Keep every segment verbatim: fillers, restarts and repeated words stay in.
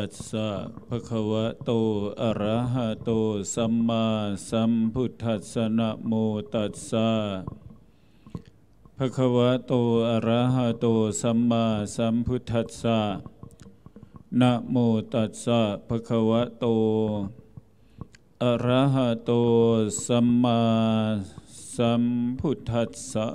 สสะภะคะวะโตอะระหะโตสัมมาสัมพุทธัสสะนะโมตัสสะภะคะวะโตอะระหะโตสัมมาสัมพุทธัสสะนะโมตัสสะภะคะวะโตอะระหะโตสัมมาสัมพุทธัสสะ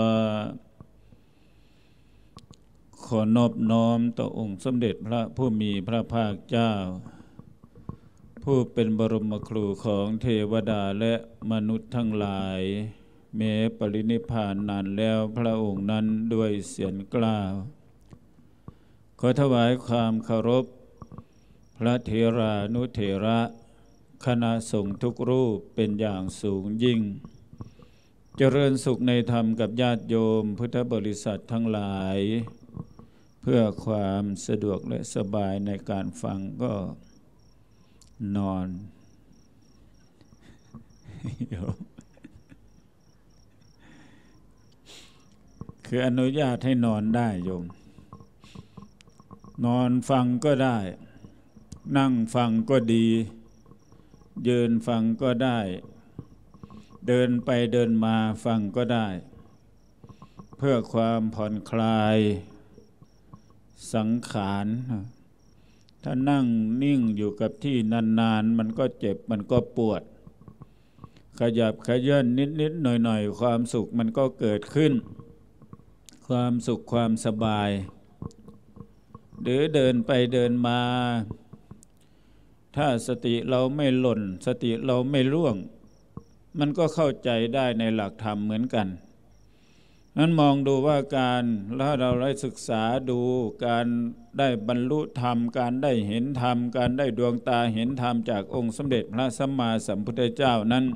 ขอนอบน้อมต่อองค์สมเด็จพระผู้มีพระภาคเจ้าผู้เป็นบรมครูของเทวดาและมนุษย์ทั้งหลายแม้ปรินิพพานนานแล้วพระองค์นั้นด้วยเสียงกล้าวขอถวายความเคารพพระเถรานุเถระคณะสงฆ์ทุกรูปเป็นอย่างสูงยิ่งเจริญสุขในธรรมกับญาติโยมพุทธบริษัททั้งหลายเพื่อความสะดวกและสบายในการฟังก็นอนคืออนุญาตให้นอนได้โยมนอนฟังก็ได้นั่งฟังก็ดียืนฟังก็ได้เดินไปเดินมาฟังก็ได้เพื่อความผ่อนคลายสังขารถ้านั่งนิ่งอยู่กับที่นานๆมันก็เจ็บมันก็ปวดขยับขยื่นนิดๆหน่อยๆความสุขมันก็เกิดขึ้นความสุขความสบายหรือเดินไปเดินมาถ้าสติเราไม่หล่นสติเราไม่ร่วงมันก็เข้าใจได้ในหลักธรรมเหมือนกันนั้นมองดูว่าการถ้าเราได้ศึกษาดูการได้บรรลุธรรมการได้เห็นธรรมการได้ดวงตาเห็นธรรมจากองค์สมเด็จพระสัมมาสัมพุทธเจ้านั้น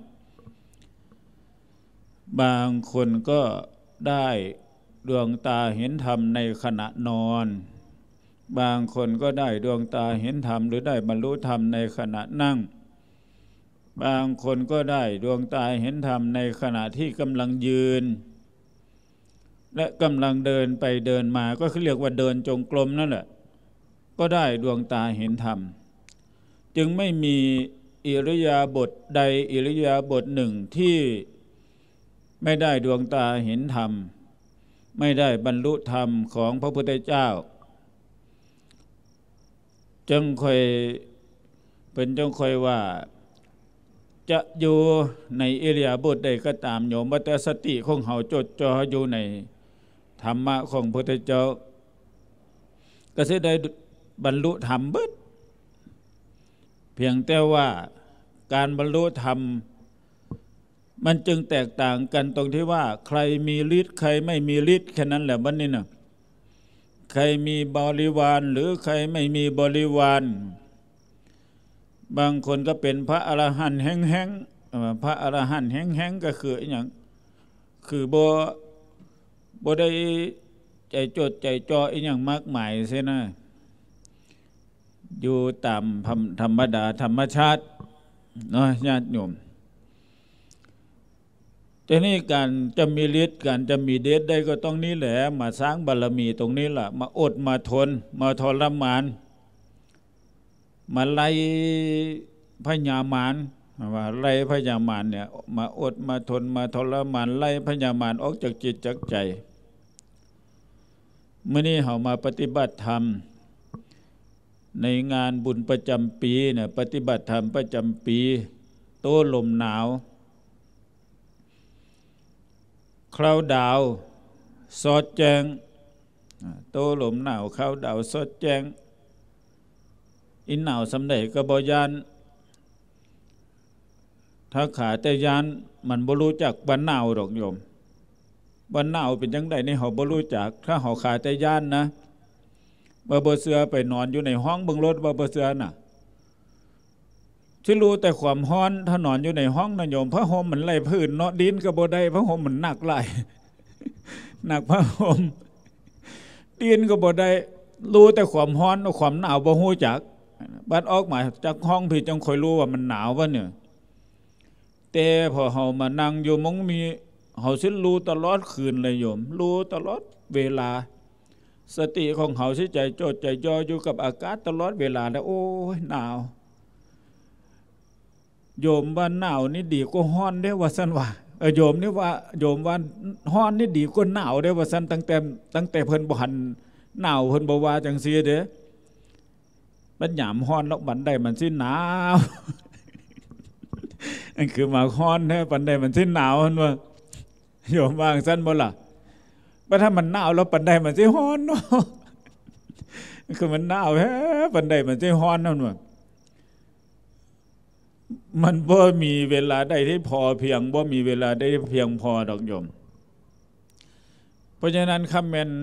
บางคนก็ได้ดวงตาเห็นธรรมในขณะนอนบางคนก็ได้ดวงตาเห็นธรรมหรือได้บรรลุธรรมในขณะนั่งบางคนก็ได้ดวงตาเห็นธรรมในขณะที่กำลังยืนและกำลังเดินไปเดินมาก็คือเรียกว่าเดินจงกรมนั่นแหละก็ได้ดวงตาเห็นธรรมจึงไม่มีอิริยาบถใดอิริยาบถหนึ่งที่ไม่ได้ดวงตาเห็นธรรมไม่ได้บรรลุธรรมของพระพุทธเจ้าจึงค่อยเป็นจงค่อยว่าจะอยู่ในอิริยาบถใดก็ตามโยมว่าแต่สติของเฮาจดจ่ออยู่ในธรรมะของพระพุทธเจ้าก็สิได้บรรลุธรรมเบิดเพียงแต่ว่าการบรรลุธรรมมันจึงแตกต่างกันตรงที่ว่าใครมีฤทธิ์ใครไม่มีฤทธิ์แค่นั้นแหละบัดนี้น่ะใครมีบริวารหรือใครไม่มีบริวารบางคนก็เป็นพระอรหันต์แห้งๆพระอรหันต์แห้งๆก็คืออย่างคือบ่บ่ได้ใจจดใจจ่ออีหยังมากมายเสียนะอยู่ตามธรรมดาธรรมชาติเนาะญาติโยมแต่นี่การจะมีฤทธิ์การจะมีเดชได้ก็ต้องนี้แหละมาสร้างบารมีตรงนี้ล่ะมาอดมาทนมาทรมานมาไล่พญามารว่าไล่พญามารเนี่ยมาอดมาทนมาทรมานไล่พญามารออกจากจิตจากใจเมื่อนี้เฮามาปฏิบัติธรรมในงานบุญประจำปีเนี่ยปฏิบัติธรรมประจำปีโต้ลมหนาวคราวดาวสอดแจงโต้ลมหนาวคราวดาวสอดแจงอินหนาวสำเร็จก็บ่ยานถ้าขาแต่ยานมันบ่รู้จักบ้านหนาวดอกโยมบ้านหนาวเป็นจังได๋นี่เฮาบ่รู้จักถ้าเฮาขาแต่ยานนะบ่บ่เสือไปนอนอยู่ในห้องเบิ่งรถบ่บ่เสือน่ะสิรู้แต่ความร้อนถ้านอนอยู่ในห้องนะโยมผ้าห่มมันไหลพื้นเนาะดินก็บ่ได้ผ้าห่มมันหนักหลายหนักผ้าห่มดินก็บ่ได้รู้แต่ความร้อนความหนาวบ่ฮู้จักบัดออกมาจากห้องพี่จังค่อยรู้ว่ามันหนาววะเนี่ยแต่พอเฮามานั่งอยู่มงมีเฮาสิรู้ตลอดคืนเลยโยมรู้ตลอดเวลาสติของเขาสิใจโจดใจจ่ออยู่กับอากาศตลอดเวลาแล้วโอ้ยหนาวโยมว่าหนาวนี่ดีกว่าร้อนเด้อว่าซั่นว่าเออโยมนี่ว่าโยมว่าร้อนนี่ดีกว่าหนาวเด้อว่าซั่นตั้งแต่ตั้งแต่เพิ่นบ่หันหนาวเพิ่นบ่ว่าจังซี่เด้อบัดยามร้อนแล้วบัดใดมันสิหนาวอันคือมาร้อนแท้บัดใดมันสิหนาวหั่นว่าโยมว่าจังซั่นบ่ล่ะว่าถ้ามันหนาวแล้วปันใดมันสิร้อนเนาะคือมันหนาวแฮะปันใดมันสิร้อนนั่นว่ามันบ่มีเวลาได้ที่พอเพียงบ่มีเวลาได้เพียงพอดอกโยมเพราะฉะนั้นคำแม่น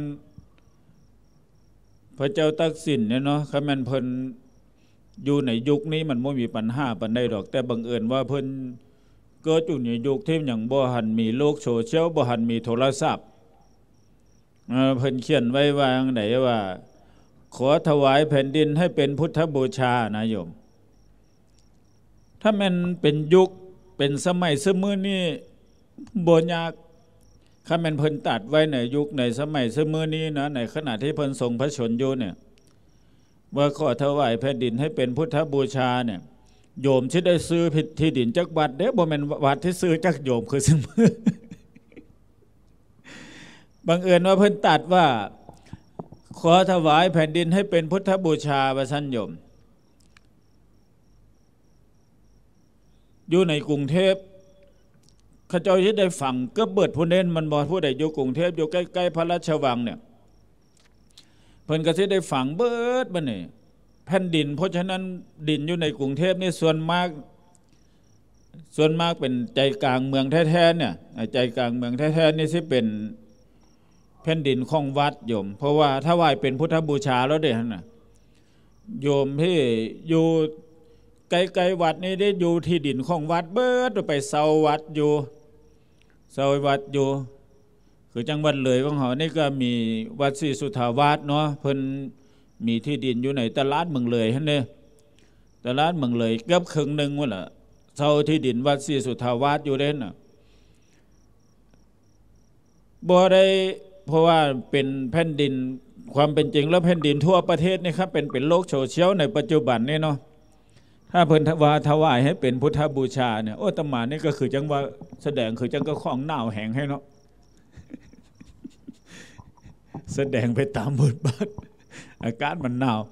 พระเจ้าตักสินเนี่ยเนาะคำแม่นเพิ่นอยู่ในยุคนี้มันบ่มีปัญหาปานใดดอกแต่บังเอิญว่าเพิ่นเกิดอยู่ในยุคที่ยังบ่หันมีโลกโซเชียลบ่หันมีโทรศัพท์เพิ่นเขียนไว้ว่าจังไดว่าขอถวายแผ่นดินให้เป็นพุทธบูชานะโยมถ้ามันเป็นยุคเป็นสมัยสมื้อนี้บ่ยากถ้ามันเพิ่นตัดไว้ในยุคในสมัยสมื้อนี้นะในขณะที่เพิ่นทรงพระชนอยู่เนี่ยว่าขอถวายแผ่นดินให้เป็นพุทธบูชาเนี่ยโยมสิได้ซื้อที่ดินจักวัดเด้บ่แม่นวัดที่ซื้อจักโยมคือซึ่งบังเอิญว่าเพิ่นตัดว่าขอถวายแผ่นดินให้เป็นพุทธบูชาว่าซั่นโยมอยู่ในกรุงเทพเขาเจ้าสิได้ฟังก็เบิดผู้เน้นมันบ่ผู้ใดอยู่กรุงเทพอยู่ใกล้ๆพระราชวังเนี่ยเพิ่นก็สิได้ฟังเบิดบัดนี้แผ่นดินเพราะฉะนั้นดินอยู่ในกรุงเทพนี่ส่วนมากส่วนมากเป็นใจกลางเมืองแท้ๆเนี่ยใจกลางเมืองแท้ๆนี่สิเป็นแผ่นดินของวัดโยมเพราะว่าถ้าไหว้เป็นพุทธบูชาแล้วเด้หั่นน่ะโยมที่อยู่ไกลๆวัดนี่ได้อยู่ที่ดินของวัดเบิดไปเซาวัดอยู่เซาวัดอยู่คือจังหวัดเลยของเฮานี่ก็มีวัดศรีสุทธาวาสเนาะเพิ่นมีที่ดินอยู่ในตลาดเมืองเลยหั่นเด้ตลาดเมืองเลยเกือบครึ่งนึงว่าล่ะเซาที่ดินวัดศรีสุทธาวาสอยู่เด้น่ะบ่ได้เพราะว่าเป็นแผ่นดินความเป็นจริงแล้วแผ่นดินทั่วประเทศนี่ครับเป็นเป็นโลกโซเชียลในปัจจุบันนี่เนาะถ้าเพิ่นว่าถวายให้เป็นพุทธบูชาเนี่ยโอ้ตมานี่ก็คือจังว่าแสดงคือจังก็ของหนาวแห้งให้เนาะแสดงไปตามบทบาทอากาศมันหนาว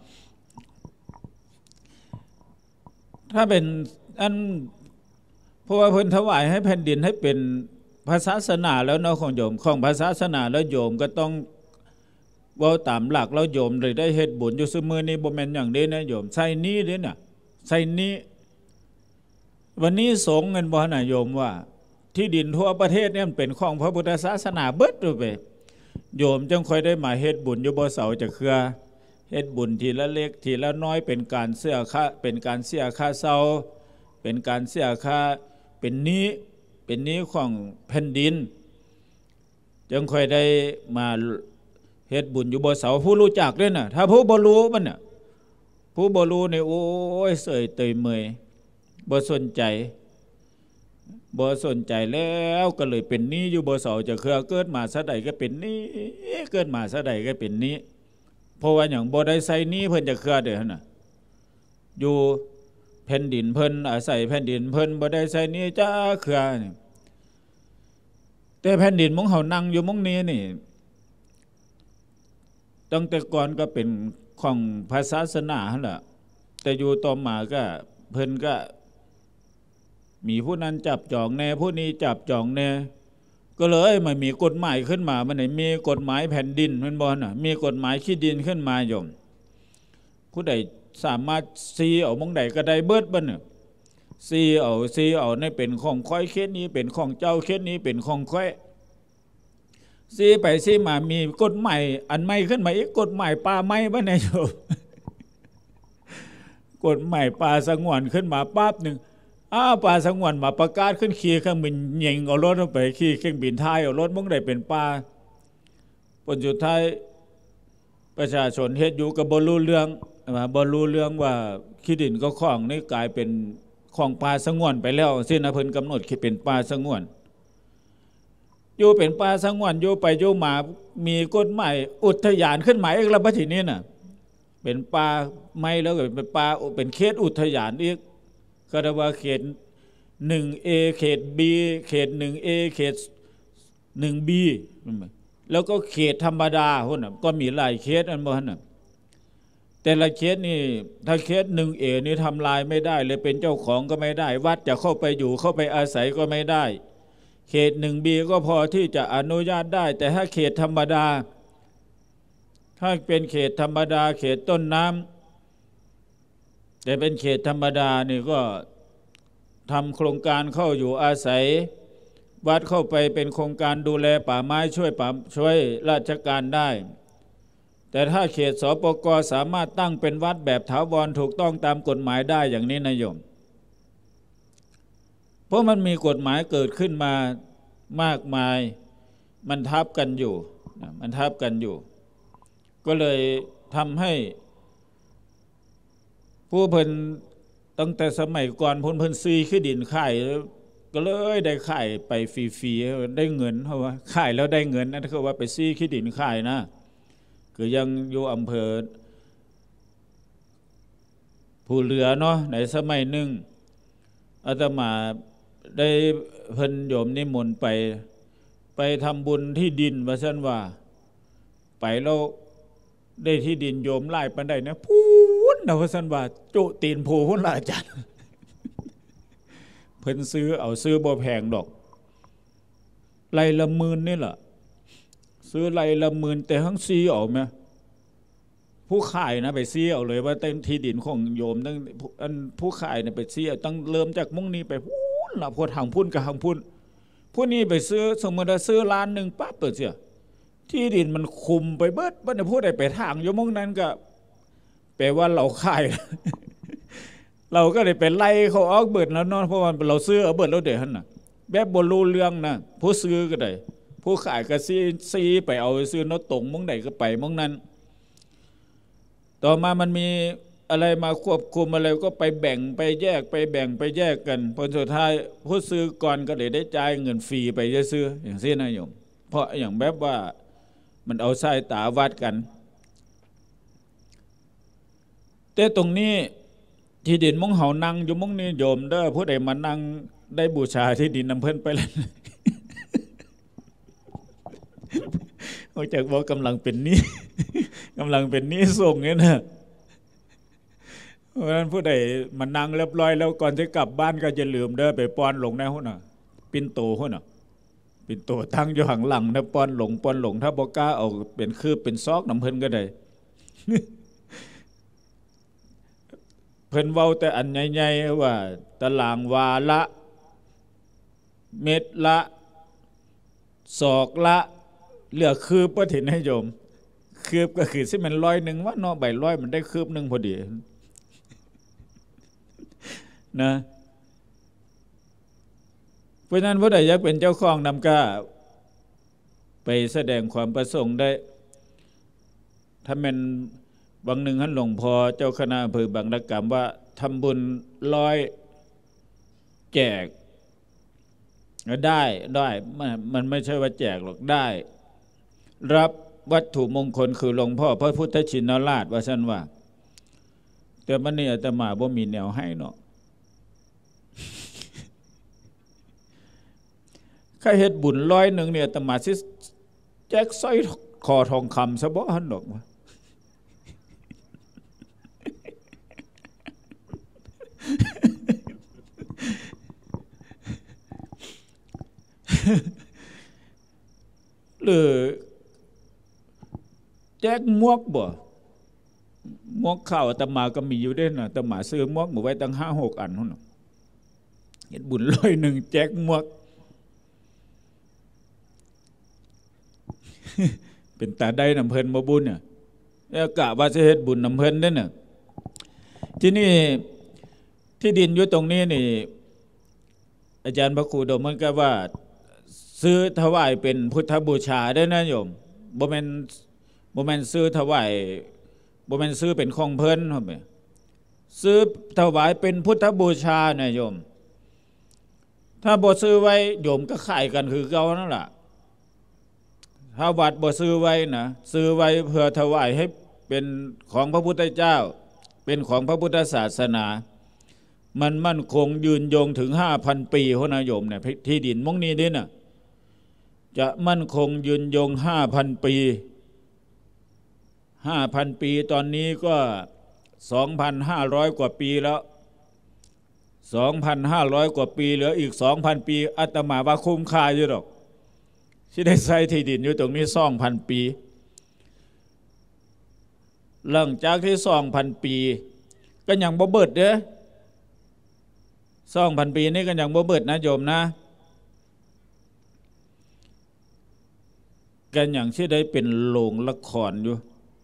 ถ้าเป็นอันเพราะว่าเพิ่นถวายให้แผ่นดินให้เป็นพระศาสนาแล้วเนาะของโยมของพระศาสนาแล้วโยมก็ต้องเว้าตามหลักแล้วโยมเลยได้เฮ็ดบุญอยู่ซุมื้อนี้บ่แม่นหยังเด้นะโยมใส่นี้เด้น่ะใส่นี้วันนี้สงฆ์เงินบ่น่ะโยมว่าที่ดินทั่วประเทศเนี่ยมันเป็นของพระพุทธศาสนาเบิดอยู่ไปโยมจังค่อยได้มาเฮ็ดบุญอยู่บ่เสาจะเครือเฮ็ดบุญทีละเล็กทีละน้อยเป็นการเสียค่าเป็นการเสียค่าเซาเป็นการเสียค่าเป็นนี้เป็นนี้ของแผ่นดินจังค่อยได้มาเฮ็ดบุญอยู่บ่เสาผู้รู้จักด้วยน่ะถ้าผู้บ่รู้มันน่ะผู้บ่รู้นี่โอ้ยเสยเตยเมยบ่สนใจบ่สนใจแล้วก็เลยเป็นนี้อยู่บ่เสาจะเครือเกิดมาซะใดก็เป็นนี้เกิดมาซะใดก็เป็นนี้เพราะว่าหยังบ่ได้ใส่นี้เพิ่นจะเครือเด้อหั่นน่ะอยู่แผ่นดินเพิ่นอาศัยแผ่นดินเพิ่นบ่ได้ใส่นี้จ้าเครือนี่แต่แผ่นดินมงเฮานั่งอยู่มงนี้นี่ตั้งแต่ก่อนก็เป็นของพระศาสนาหั่นล่ะแต่อยู่ต่อมาก็เพิ่นก็มีผู้นั้นจับจองแน่ผู้นี้จับจองแน่ก็เลยมันมีกฎหมายขึ้นมามันได้มีกฎหมายแผ่นดินแม่นบ่น่ะมีกฎหมายที่ดินขึ้นมาโยมผู้ใดสามารถซีเอามงใดก็ได้เบิดบ่น่ะซีเอาซีเอาในเป็นของค่อยเขตนี้เป็นของเจ้าเขตนี้เป็นของค่อยซีไปซีมามีกฎหมายอันใหม่ขึ้นมาอีกกฎหมายป่าไม้บ่ได้โยมกฎหมายป่าสงวนขึ้นมาปั๊บนึงอ้าป่าสงวนมาประกาศขึ้นขี่เครื่องบินยิงเอารถไปขี่เครื่องบินท้ายเอารถมงใดเป็นป่าผลสุดท้ายประชาชนเฮ็ดอยู่ก็บ่รู้เรื่องว่าบ่รู้เรื่องว่าที่ดินก็ของนี่กลายเป็นของป่าสงวนไปแล้วสินะเพิ่นกำหนดคิดเป็นป่าสงวนอยู่เป็นป่าสงวนอยู่ไปอยู่มามีกฎหมายอุทยานขึ้นหมายอีกแล้วบัดนี้น่ะเป็นป่าไม่แล้วก็เป็นป่าเป็นเขตอุทยานอีกก็เรียกว่าเขต หนึ่ง เอ เขต บี เขต หนึ่ง เอ เขต หนึ่ง บี แล้วก็เขตธรรมดาพุ่นน่ะก็มีหลายเขตอันบ่หั่นน่ะแต่ละเขตนี่ถ้าเขต หนึ่ง เอ นี่ทำลายไม่ได้เลยเป็นเจ้าของก็ไม่ได้วัดจะเข้าไปอยู่เข้าไปอาศัยก็ไม่ได้เขต หนึ่ง บี ก็พอที่จะอนุญาตได้แต่ถ้าเขตธรรมดาถ้าเป็นเขตธรรมดาเขตต้นน้ำแต่เป็นเขตธรรมดานี่ก็ทำโครงการเข้าอยู่อาศัยวัดเข้าไปเป็นโครงการดูแลป่าไม้ช่วยป่าช่วยราชการได้แต่ถ้าเขตสปก.สามารถตั้งเป็นวัดแบบถาวรถูกต้องตามกฎหมายได้อย่างนี้นะโยมเพราะมันมีกฎหมายเกิดขึ้นมามากมายมันทับกันอยู่มันทับกันอยู่ก็เลยทำให้ผู้เพิ่นตั้งแต่สมัยก่อนเพิ่นเพิ่นซื้อที่ดินขายก็เลยได้ขายไปฟรีๆได้เงินเพราะว่าขายแล้วได้เงินนั่นคือว่าไปซื้อที่ดินขายนะคือยังอยู่อำเภอภูเรือเนาะในสมัยหนึ่งอาตมาได้เพิ่นโยมนิมนต์ไปไปทำบุญที่ดินว่าซั่นว่าไปแล้วได้ที่ดินโยมไล่ปานใดนะพูนนะว่าซั่นว่าจุตีนผูพุ่นล่ะอาจารย์เพิ่นซื้อเอาซื้อบ่แพงดอกไร่ละหมื่นนี่ล่ะซื้อไร่ละหมื่นแต่ทั้งซีเอาแม่ผู้ขายนะไปซีเอาเลยว่าเป็นที่ดินของโยมตั้งอันผู้ขายเนี่ยไปซีเอาตั้งเริ่มจากมุ่งนี้ไปพูนล่ะพอทางพุ่นกับทางพุ่นผู้นี้ไปซื้อสมมุติว่าซื้อล้านนึงปั๊บเปิดเสียที่ดินมันคุมไปเบิดบ่ได้พูดได้ไปทางอยู่มุ่งนั้นก็แปลว่าเราขายเราก็เลยไปไล่เขาออกเบิดแล้วเนาะเพราะว่าเราซื้อเอาเบิดแล้วเดี๋ยวหั่นน่ะแบบบ่รู้เรื่องนะผู้ซื้อก็ได้ผู้ขายก็ซีซีไปเอาซื้อเนาะตรงมุ่งใดก็ไปมุ่งนั้นต่อมามันมีอะไรมาควบคุมอะไรก็ไปแบ่งไปแยกไปแบ่งไปแยกกันผลสุดท้ายผู้ซื้อก่อนก็เลยได้จ่ายเงินฟรีไปซื้ออย่างนี้นะโยมเพราะอย่างแบบว่ามันเอาสายตาวัดกันแต่ตรงนี้ที่ดินมงเฮานั่งอยู่มงนี้โยมเด้อผู้ใดมานั่งได้บูชาที่ดินนำเพิ่นไปแล้วโอ้จากบอกกำลังเป็นนี้กำลังเป็นนี้ส่งเนี่ยนะเพราะฉะนั้นผู้ใดมานั่งเรียบร้อยแล้วก่อนจะกลับบ้านก็จะลืมเด้อไปป้อนลงในหุ่นน่ะปิ่นโตหุ่นน่ะปิ่นโตตั้งอยู่ข้างหลังถ้าป้อนลงป้อนลงถ้าบ่กล้าเอาเป็นคืบเป็นซอกน้ำเพิ่นก็ได้เพิ่นเว้าแต่อันใหญ่ๆว่าตารางวาละเม็ดละศอกละเหลือคืบบ่ถินให้โยมคืบก็คือสิมันร้อยนึงว่าเนาะใบร้อยมันได้คืบนึงพอดีนะเพราะนั้นผู้ใดอยากเป็นเจ้าของนำกล้าไปแสดงความประสงค์ได้ถ้าเป็นบางหนึ่งท่านหลวงพ่อเจ้าคณะอำเภอบางระกำว่าทำบุญร้อยแจกได้ได้มันไม่ใช่ว่าแจกหรอกได้รับวัตถุมงคลคือหลวงพ่อพระพุทธชินราชว่าซั่นว่าแต่มันนี่อาตมาบ่มีแนวให้เนาะข้าเฮ็ดบุญร้อยหนึ่งเนี่ยอาตมาสิแจกสร้อยคอทองคำซะบ่หั่นดอกว่าหรือแจกหมวกบ่หมวกข้าวอาตมาก็มีอยู่ด้วยนะอาตมาซื้อหมวกมาไว้ตั้ง ห้าหก อันพุ่นน่ะเฮ็ดบุญร้อยหนึ่งแจกหมวกเป็นตาได้นำเพิ่นบ่บุญเนี่ยแล้วกะว่าสิเฮ็ดบุญนำเพิ่นเด้อน่ะที่นี่ที่ดินอยู่ตรงนี้นี่อาจารย์พระครูดมมันก็ว่าซื้อถวายเป็นพุทธบูชาได้นะโยมบ่แม่นบ่แม่นซื้อถวายบ่แม่นซื้อเป็นของเพิ่นเฮาแม่ซื้อถวายเป็นพุทธบูชานะโยมถ้าบ่ซื้อไว้โยมก็ขายกันคือเก่านั่นล่ะถ้าวัดบ่ซื้อไว้นะซื้อไว้เพื่อถวายให้เป็นของพระพุทธเจ้าเป็นของพระพุทธศาสนามันมั่นคงยืนยงถึง ห้าพัน ปีโหนะโยมเนี่ยที่ดินมงนี้นี่น่ะจะมั่นคงยืนยง ห้าพัน ปี ห้าพัน ปีตอนนี้ก็ สองพันห้าร้อย กว่าปีแล้ว สองพันห้าร้อย กว่าปีเหลืออีก สองพัน ปีอาตมาว่าคุ้มค่าอยู่หรอกที่ได้ใช้ที่ดินอยู่ตรงนี้ สองพัน ปีหลังจากที่ สองพัน ปีก็ยังบ่เบิดเด้อสองพัน ปีนี่ก็ยังบ่เบิดนะโยมนะกันอย่างที่ได้เป็นโรงละครอยู่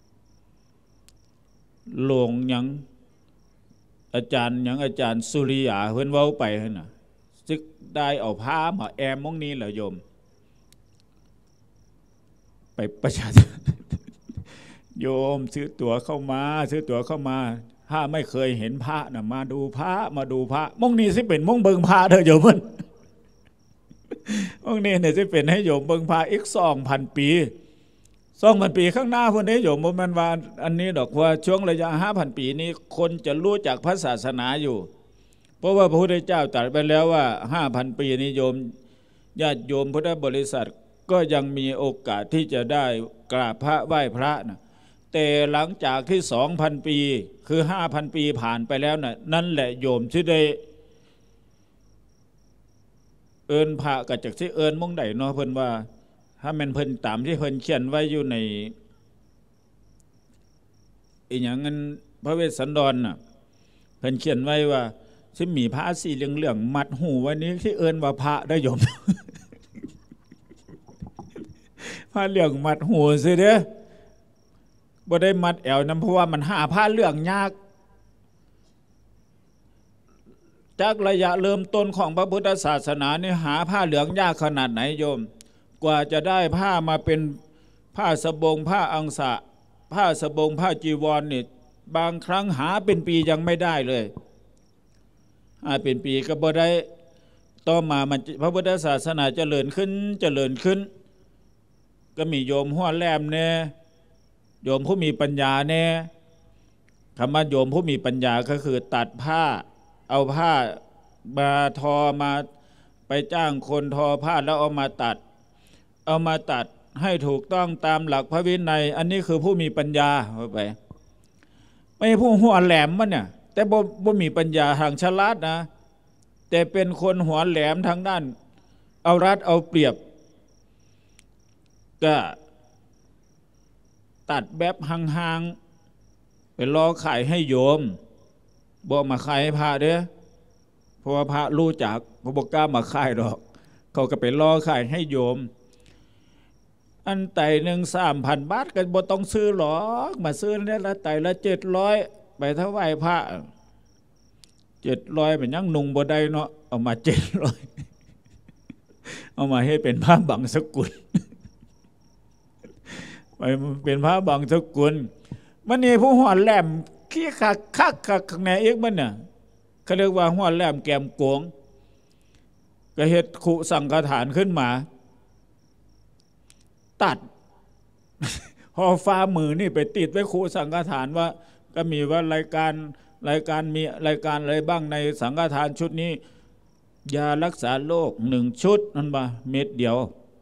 โรงยังอาจารย์ยังอาจารย์สุริยาเพิ่นเว้าไปหั่นน่ะซึกได้เอาผ้ามาแอมมงนี้แหละโยมไปประชาโยมซื้อตั๋วเข้ามาซื้อตั๋วเข้ามาถ้าไม่เคยเห็นพระน่ะมาดูพระมาดูพระมงนี้สิเป็นมงเบิงพระเด้อโยมมันมงนี้เนี่ยสิเป็นให้โยมเบิงพระอีก สองพัน ปี สองพัน ปีข้างหน้าพุ่นเด้โยมบ่แม่นว่าอันนี้ดอกว่าช่วงระยะ ห้าพัน ปีนี้คนจะรู้จักพระศาสนาอยู่เพราะว่าพระพุทธเจ้าตรัสไปแล้วว่า ห้าพัน ปีนี้โยมญาติโยมพุทธบริษัทก็ยังมีโอกาสที่จะได้กราบพระไหว้พระนะแต่หลังจากที่ สองพัน ปีคือ ห้าพัน ปีผ่านไปแล้วน่ะนั่นแหละโยมที่ได้เอิ้นพระก็จักสิเอิ้นมงใดเนาะเพิ่นว่าถ้าแม่นเพิ่นตามที่เพิ่นเขียนไว้อยู่ในอีหยังนั้นพระเวสสันดรน่ะเพิ่นเขียนไว้ว่าสิมีผ้าสีเหลืองๆมัดหูไว้นี้ที่เอิ้นว่าพระได้โยม ผ้าเหลืองมัดหูซิเด้อบ่ได้มัดแอวนำเพราะว่ามันหาผ้าเหลืองยากจากระยะเริ่มต้นของพระพุทธศาสนานี่หาผ้าเหลืองยากขนาดไหนโยมกว่าจะได้ผ้ามาเป็นผ้าสบงผ้าอังสะผ้าสบงผ้าจีวรนี่บางครั้งหาเป็นปียังไม่ได้เลยหาเป็นปีก็บ่ได้ต่อมามันพระพุทธศาสนาเจริญขึ้นเจริญขึ้นก็มีโยมหัวแหลมแน่โยมผู้มีปัญญาแน่คำว่าโยมผู้มีปัญญาก็คือตัดผ้าเอาผ้ามาทอมาไปจ้างคนทอผ้าแล้วเอามาตัดเอามาตัดให้ถูกต้องตามหลักพระวินัยอันนี้คือผู้มีปัญญาเข้าไปไม่ใช่ผู้หัวแหลมมันเนี่ยแต่บ่บ่มีปัญญาทางฉลาดนะแต่เป็นคนหัวแหลมทางด้านเอารัดเอาเปรียบก็ตัดแบบห่างๆไปรอขายให้โยมบ่มาขายให้พระเด้อเพราะว่าพระรู้จักพระบ่กล้ามาขายดอกเขาก็ไปรอขายให้โยมอันไต่หนึ่ง สามพัน บาทก็บ่ต้องซื้อหรอกมาซื้อเนี่ยละไต่ละเจ็ดร้อยไปถวายพระเจ็ดร้อยเป็นยังนุ่งบ่ได้เนาะเอามาเจ็ดร้อยเอามาให้เป็นผ้าบังสกุลไปเป็นผ้าบังสกุลมันนี่ผู้หัวแหลมขี้คักคักคักข้างในอีกมันน่ะเขาเรียกว่าหัวแหลมแก้มโกงก็เฮ็ดขุสังฆทานขึ้นมาตัดห่อฟ้ามือนี่ไปติดไว้ขุสังฆทานว่าก็มีว่ารายการรายการมีรายการอะไรบ้างในสังฆทานชุดนี้ยารักษาโรคหนึ่งชุดนั่นบ่เม็ดเดียว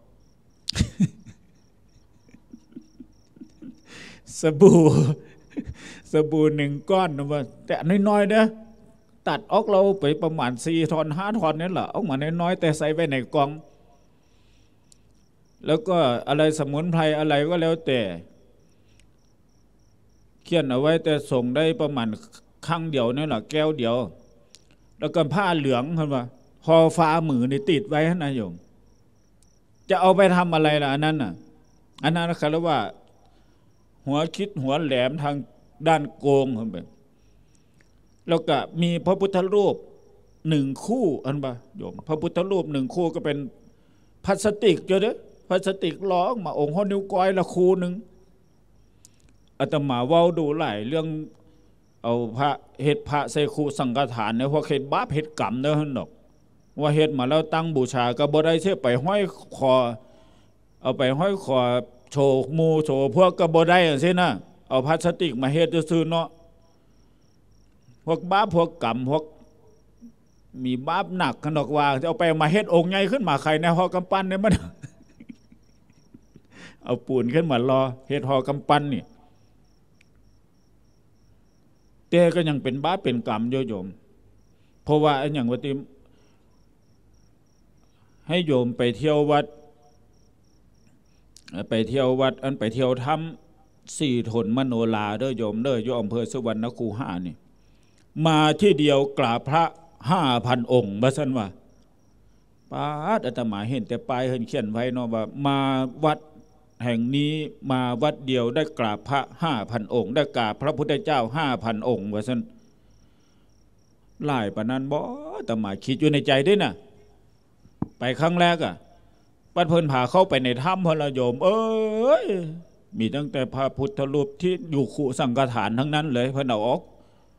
สบู่สบู่หนึ่งก้อนนะว่าแต่น้อยๆเด้อตัดออกเราไปประมาณสี่ทอนห้าทอนนี่แหละออกมาน้อยๆแต่ใส่ไว้ในกล่องแล้วก็อะไรสมุนไพรอะไรก็แล้วแต่เขียนเอาไว้แต่ส่งได้ประมาณครั้งเดียวนี่แหละแก้วเดียวแล้วก็ผ้าเหลืองเห็นป่ะห่อฟ้ามือนี่ติดไว้นะโยมจะเอาไปทำอะไรล่ะอันนั้นน่ะอันนั้นเขาเรียกว่าหัวคิดหัวแหลมทางด้านโกงเห็นป่ะแล้วก็มีพระพุทธรูปหนึ่งคู่อันป่ะโยมพระพุทธรูปหนึ่งคู่ก็เป็นพลาสติกเยอะเด้อพลาสติกล้องมาองค์ห้อนิ้วก้อยละคู่หนึ่งอาตมาเว้าดูหลายเรื่องเอาพระเฮ็ดพระใส่คู่สังฆทานเนี่ยพวกเฮ็ดบาปเฮ็ดกรรมเด้อหั่นดอกว่าเฮ็ดมาแล้วตั้งบูชาก็บ่ได้เสียไปห้อยคอเอาไปห้อยคอโชว์มูโชว์พวกก็บ่ได้สินะเอาพลาสติกมาเฮ็ดซื่อๆเนาะพวกบาปพวกกรรมพวกมีบาปหนักกันดอกว่าจะเอาไปมาเฮ็ดองค์ใหญ่ขึ้นมาใครในหอกำปั้นเนี่ยมัน เอาปูนขึ้นมารอเฮ็ดหอกำปั้นนี่แต่ก็ยังเป็นบาปเป็นกรรมโยโยมเพราะว่าอันอย่างว่าติให้โยมไปเที่ยววัดไปเที่ยววัดอันไปเที่ยวถ้ำสี่ถนมโนราเด้อโยมเด้ออยู่อำเภอสุวรรณคูหานี่มาที่เดียวกราบพระห้าพันองค์บ่ซั่นว่าป้าดอาตมาเห็นแต่ป้ายเห็นเขียนไว้เนาะว่ามาวัดแห่งนี้มาวัดเดียวได้กราบพระห้าพันองค์ได้กราบพระพุทธเจ้าห้าพันองค์ว่าซั่นหลายปานนั้นบ่อาตมาคิดอยู่ในใจด้วยน่ะไปครั้งแรกอ่ะปัดเพิ่นพาเข้าไปในถ้ำพระโยมเอ้ยมีตั้งแต่พระพุทธรูปที่อยู่ขุสังฆฐานทั้งนั้นเลยเพิ่นเอาออก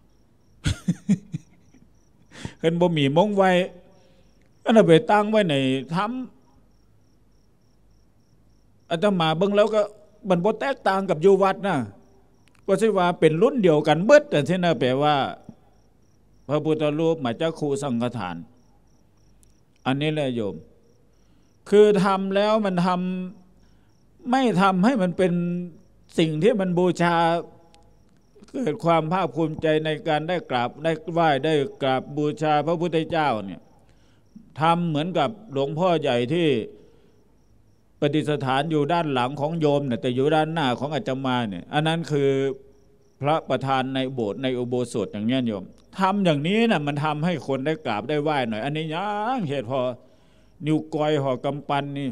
เพิ่นบ่มีมงไว้อันนั้นไปตั้งไว้ในถ้ำอาตมาเบิ่งแล้วก็มันบ่แตกต่างกับอยู่วัดนะก็สิว่าเป็นรุ่นเดียวกันเบิดแต่ที่น่ะแปลว่าพระพุทธรูปมาจากขุสังฆฐานอันนี้แหละโยมคือทำแล้วมันทำไม่ทำให้มันเป็นสิ่งที่มันบูชาเกิดความภาคภูมิใจในการได้กราบได้ไหว้ได้กราบบูชาพระพุทธเจ้าเนี่ยทำเหมือนกับหลวงพ่อใหญ่ที่ปฏิสถานอยู่ด้านหลังของโยมเนี่ยแต่อยู่ด้านหน้าของอาตมาเนี่ยอันนั้นคือพระประธานในโบสถ์ในอุโบสถอย่างนี้โยมทำอย่างนี้น่ะมันทำให้คนได้กราบได้ไหว้หน่อยอันนี้ยังเหตุพอนิ้วก้อยหอกำปั้นนี่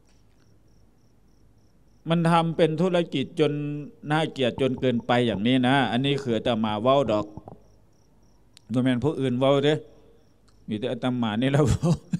มันทำเป็นธุรกิจจนน่าเกลียดจนเกินไปอย่างนี้นะอันนี้คืออาตมาเว้าดอกบ่แม่นผู้อื่นเว้าเด้มีแต่อาตมานี่แล้ว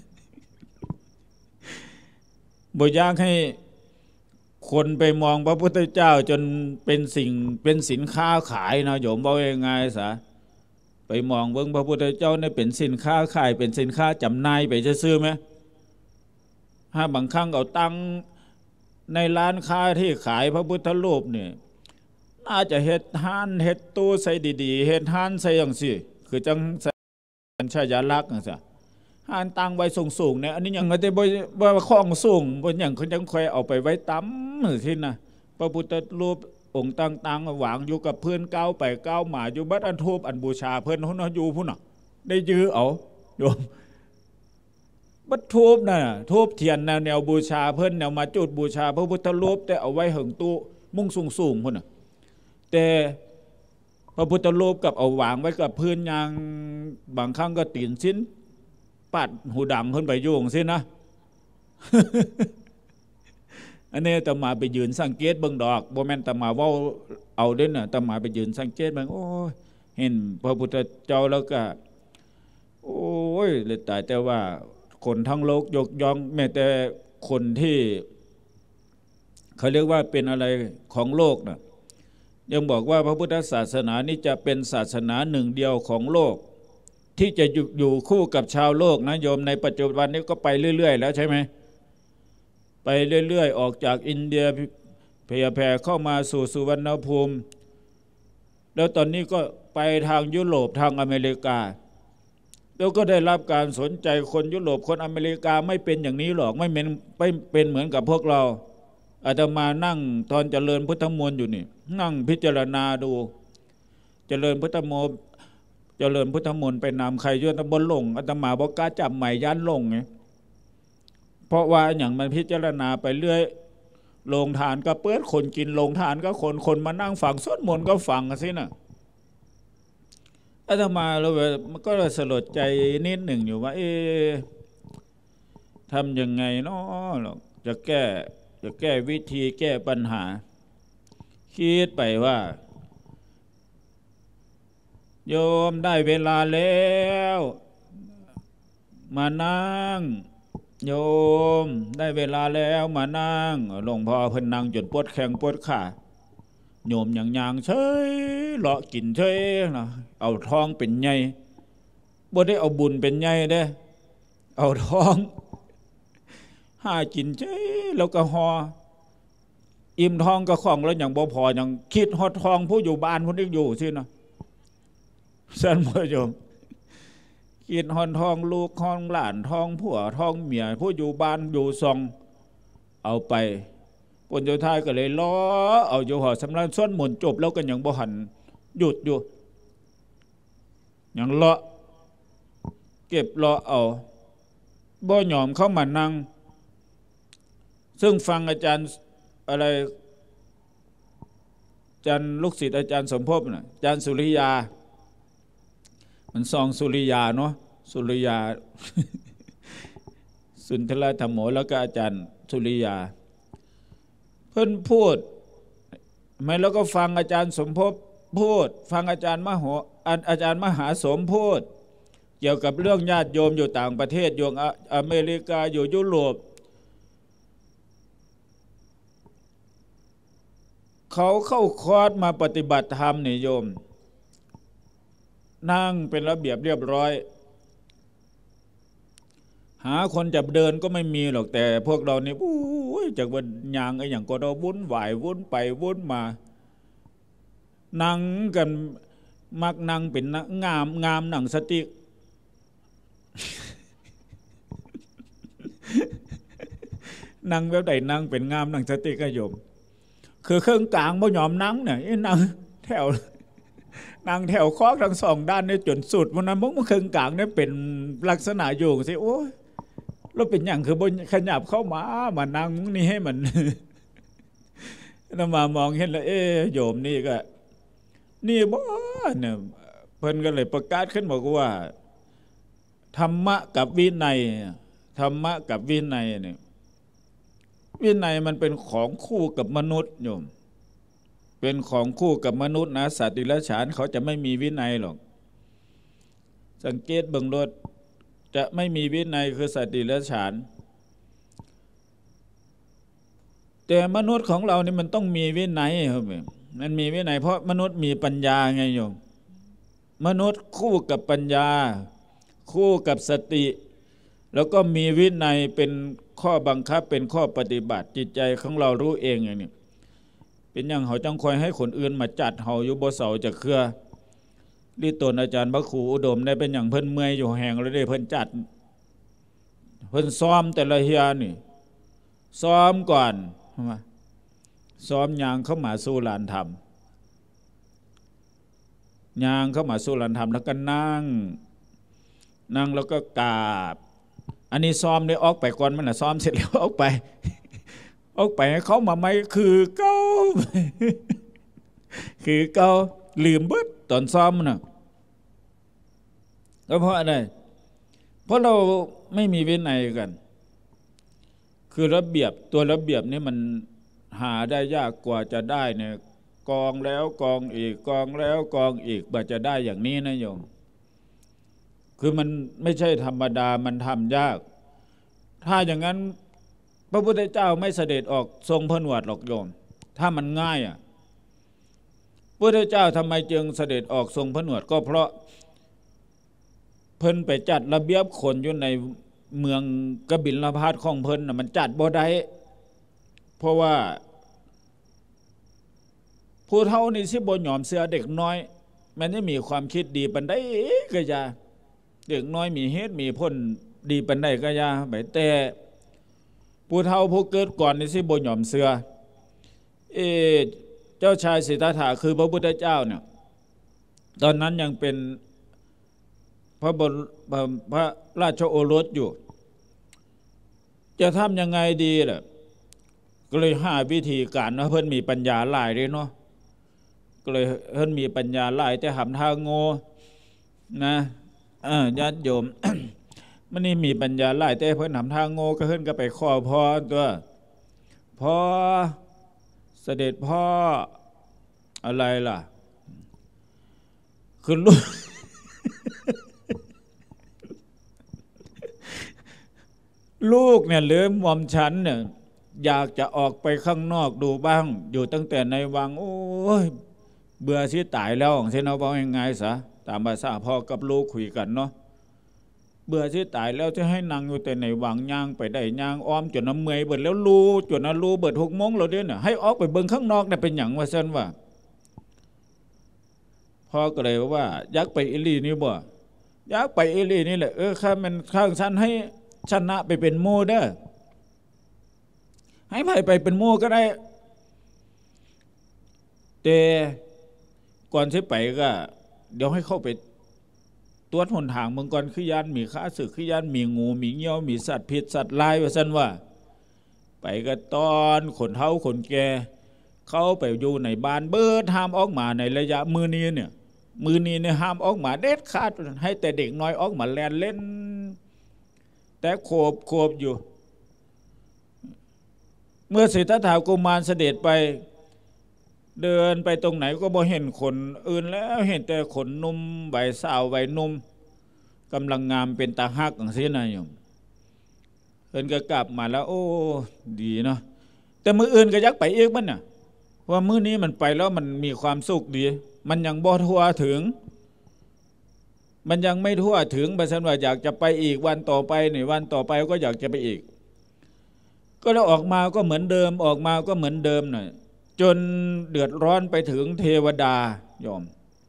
บ่อยากให้คนไปมองพระพุทธเจ้าจนเป็นสิ่งเป็นสินค้าขายนะโยมเว้าง่ายๆซะไปมองเบิ่งพระพุทธเจ้าเนี่ยเป็นสินค้าขายเป็นสินค้าจำหน่ายไปซื่อๆมั้ยถ้าบางครั้งเอาตังในร้านค้าที่ขายพระพุทธรูปเนี่ยน่าจะเฮ็ดห้านเฮ็ดตู้ใส่ดีๆเฮ็ดห้านใส่จังซี่คือจังสัญชาลักษณ์จังซี่ห้านตั้งไว้สูงๆเนี่ยอันนี้ยังบ่ได้บ่บ่ของสูงบ่หยังเขาจังค่อยเอาไปไว้ต่ำซี่นะพระพุทธรูปองค์ต่างๆวางอยู่กับเพิ่นก้าวไปก้าวมาอยู่บัดอันทูปอันบูชาเพิ่นพุ่นอยู่พุ่นน่ะได้ยื้อเอาโยมบัดทูบน่ะทูบเทียนแนวแนวบูชาเพิ่นแนวมาจุดบูชาพระพุทธรูปแต่เอาไว้หึงตู้มุ่งสูงๆพุ่นน่ะแต่พระพุทธรูปกับเอาวางไว้กับพื้นยางบางครั้งก็ตีนชิ้นปัดหูดังขึ้นไปอยู่จังซี่นะ อันนี้อาตมาไปยืนสังเกตเบิ่งดอกบ่แม่นอาตมาเว้าเอาเด้น่ะอาตมาไปยืนสังเกตเบิ่งโอ้ยเห็นพระพุทธเจ้าแล้วก็โอ้ยเลยตายแต่ว่าคนทั้งโลกยกย่องแม้แต่คนที่เขาเรียกว่าเป็นอะไรของโลกน่ะยังบอกว่าพระพุทธศาสนานี้จะเป็นศาสนาหนึ่งเดียวของโลกที่จะอยู่คู่กับชาวโลกนะโยมในปัจจุบันนี้ก็ไปเรื่อยๆแล้วใช่ไหมไปเรื่อยๆออกจากอินเดียเผยแผ่เข้ามาสู่สุวรรณภูมิแล้วตอนนี้ก็ไปทางยุโรปทางอเมริกาแล้วก็ได้รับการสนใจคนยุโรปคนอเมริกาไม่เป็นอย่างนี้หรอกไม่เป็นไม่เป็นเหมือนกับพวกเราอาตมานั่งตอนเจริญพุทธมนต์อยู่นี่นั่งพิจารณาดูเจริญพุทธมนต์เจริญพุทธมนต์ไปนำใครยั่วตะบนหลงอาตมาบอกกล้าจับใหม่ยันหลงไงเพราะว่าอย่างมันพิจารณาไปเรื่อยโรงทานก็เปิดคนกินโรงทานก็คนคนมานั่งฟังสวดมนต์ก็ฟังสินะอาตมาเราแบบมันก็สลดใจนิดหนึ่งอยู่ว่าเอ๊ะทำยังไงเนาะหรอกจะแก้จะแก้วิธีแก้ปัญหาคิดไปว่าโยมได้เวลาแล้วมานั่งโยมได้เวลาแล้วมานั่งหลวงพ่อเพิ่นนั่งจนปวดแข้งปวดขาโยมอย่างยางเฉยเลาะกินเฉยนะเอาท้องเป็นใหญ่บ่ได้เอาบุญเป็นใหญ่เด้เอาท้องหากินเจ้แล้วก็หออิ่มท้องก็คล่องแล้วอย่างบ่พออย่างคิดฮอดทองผู้อยู่บ้านผู้นึกอยู่สินะท่านผู้ชมคิดฮอดทองลูกทองหลานทองผัวทองเมียผู้อยู่บ้านอยู่ซองเอาไปผลสุดท้ายก็เลยล้อเอาอยู่หอสำนักส้นหมุนจบแล้วก็ยังบ่หันหยุดอยู่ยังเลาะเก็บเลาะเอาบ่ยอมเข้ามานั่งซึ่งฟังอาจารย์อะไรอาจารย์ลูกศิษย์อาจารย์สมภพน่ะอาจารย์สุริยามันซองสุริยาเนาะสุริยา สุนทรธรรมโมแล้วก็อาจารย์สุริยาเพิ่นพูดไม่แล้วก็ฟังอาจารย์สมภพพูดฟังอาจารย์มโหอาจารย์มหาสมพูดเกี่ยวกับเรื่องญาติโยมอยู่ต่างประเทศอยู่อเมริกาอยู่ยุโรปเขาเข้าคอร์สมาปฏิบัติธรรมนี่โยมนั่งเป็นระเบียบเรียบร้อยหาคนจับเดินก็ไม่มีหรอกแต่พวกเรานี่อู้ยจากวันยางไอ้อย่างก็เราวุ่นวายวุ่นไปวุ่นมานั่งกันมักนั่งเป็นงามงามหนังสติกนั่งแบบใดนั่งเป็นงามหนังสติกก็โยมคือเครื่องกลางบ่ยอมนั่งเนี่ยนั่งแถวนั่งแถวคอกทั้งสองด้านเนี่ยจนสุดวันนั้นมุกมันเครื่องกลางเนี่ยเป็นลักษณะโยงสิโอ้ยเราเป็นอย่างคือบ่ขยับเข้ามามานั่งนี่ให้มันเรามามองเห็นแล้วเอ๊ยโยมนี่ก็นี่บ่เนี่ยเพิ่นก็เลยประกาศขึ้นบอกว่าธรรมะกับวินัยธรรมะกับวินัยเนี่ยวินัยมันเป็นของคู่กับมนุษย์โยมเป็นของคู่กับมนุษย์นะสัตว์ดิรัจฉานเขาจะไม่มีวินัยหรอกสังเกตเบิ่งรถจะไม่มีวินัยคือสัตว์ดิรัจฉานแต่มนุษย์ของเรานี่มันต้องมีวินัยครับมันมีวินัยเพราะมนุษย์มีปัญญาไงโยมมนุษย์คู่กับปัญญาคู่กับสติแล้วก็มีวินัยเป็นข้อบังคับเป็นข้อปฏิบัติจิตใจของเรารู้เองอย่างนี้เป็นอย่างเขาจังคอยให้คนอื่นมาจัดเขาอยู่บ่เสาจะเครือรีตนอาจารย์พระครูอุดมได้เป็นอย่างเพิ่นเมื่อยอยู่แห่งเลยได้เพิ่นจัดเพิ่นซ้อมแต่ละเฮียนี่ซ้อมก่อนมาซ้อมยางเข้ามาสู่ลานธรรมยางเข้ามาสู่ลานธรรมแล้วก็นั่งนั่งแล้วก็กราบอันนี้ซ้อมได้ออกไปก่อนมันน่ะซ้อมเสร็จแล้วออกไปออกไปให้เขามาไม่คือเก้าคือเก้าลืมเบิดตอนซ้อมน่ะก็เพราะอะไรเพราะเราไม่มีวินัยกันคือระเบียบตัวระเบียบนี่มันหาได้ยากกว่าจะได้เนี่ยกองแล้วกองอีกกองแล้วกองอีกกว่าจะได้อย่างนี้นะโยมคือมันไม่ใช่ธรรมดามันทำยากถ้าอย่างนั้นพระพุทธเจ้าไม่เสด็จออกทรงผนวดหรอกโยมถ้ามันง่ายอ่ะพระพุทธเจ้าทำไมจึงเสด็จออกทรงผนวดก็เพราะเพิ่นไปจัดระเบียบคนอยู่ในเมืองกบิลพัสของเพิ่นน่ะมันจัดบ่ได้เพราะว่าผู้เฒ่านี่สิบ่ยอมเสือเด็กน้อยมันจะมีความคิดดีปานใดก็อย่าเด็กน้อยมีเหตุมีผลดีปานใดก็อย่าไปแต่ผู้เฒ่าผู้เกิดก่อนนี่สิบ่ยอมเสือเอเจ้าชายสิทธัตถะคือพระพุทธเจ้าเนี่ยตอนนั้นยังเป็นพระบรมพระราชโอรสอยู่จะทำยังไงดีล่ะก็เลยหาวิธีการว่าเพิ่นมีปัญญาหลายเลยเนาะก็เลยเพิ่นมีปัญญาหลายแต่หำทางโง่นะเออญาติโยม มันนี่มีปัญญาหลายแต่เพิ่นหำทางโง่ก็เพิ่นก็ไปขอพ่อตัวพ่อเสด็จพ่ออะไรล่ะคือลูก ลูกเนี่ยหรือหม่อมฉันเนี่ยอยากจะออกไปข้างนอกดูบ้างอยู่ตั้งแต่ในวังโอ้ยเบื่อสิตายแล้วเช่นเอาว่ายังไงซะตามภาษาพ่อกับลูกคุยกันเนาะเบื่อที่ตายแล้วจะให้นั่งอยู่แต่ในวังย่างไปได้ย่างอ้อมจนน้ำเมยเบิดแล้วรู้จนน้ำรู้เบิดหกโมงเราเด้เนี่ยให้ออกไปเบิ่งข้างนอกเนี่ยเป็นหยังว่าซั่นว่าพ่อก็เลยว่าอยากไปอิลีนี่บ่อยากไปอิลีนี่แหละเออข้ามันข้างฉันให้ชนะไปเป็นโมเด้อให้ไผไปเป็นโมก็ได้แต่ก่อนสิไปก็เดี๋ยวให้เข้าไปตรวจหนทางเมืองก่อนคือย่านมีข้าศึกคือย่านมีงูมีเงี้ยวมีสัตว์พิษสัตว์ลายว่าซั่นว่าไปก็ตอนคนเฒ่าคนแก่เข้าไปอยู่ในบ้านเบิดห้ามออกมาในระยะมื้อนี้เนี่ยมื้อนี้เนี่ยห้ามออกมาเด็ดขาดให้แต่เด็กน้อยออกมาแล่นเล่นแต่โคบโคบอยู่เมื่อสิทธัตถะกุมารเสด็จไปเดินไปตรงไหนก็บ่เห็นคนอื่นแล้วเห็นแต่คนหนุ่มใบสาวใบหนุ่มกำลังงามเป็นตาฮักจังซี่นะโยมเพิ่นก็กลับมาแล้วโอ้ดีเนาะแต่มื้ออื่นก็อยากไปอีกมันน่ะเพราะมื้อนี้มันไปแล้วมันมีความสุขดีมันยังบ่ทั่วถึงมันยังไม่ทั่วถึงเพราะฉะนั้นว่าอยากจะไปอีกวันต่อไปนี่วันต่อไปก็อยากจะไปอีกก็แล้วออกมาก็เหมือนเดิมออกมาก็เหมือนเดิมน่ะจนเดือดร้อนไปถึงเทวดาโยม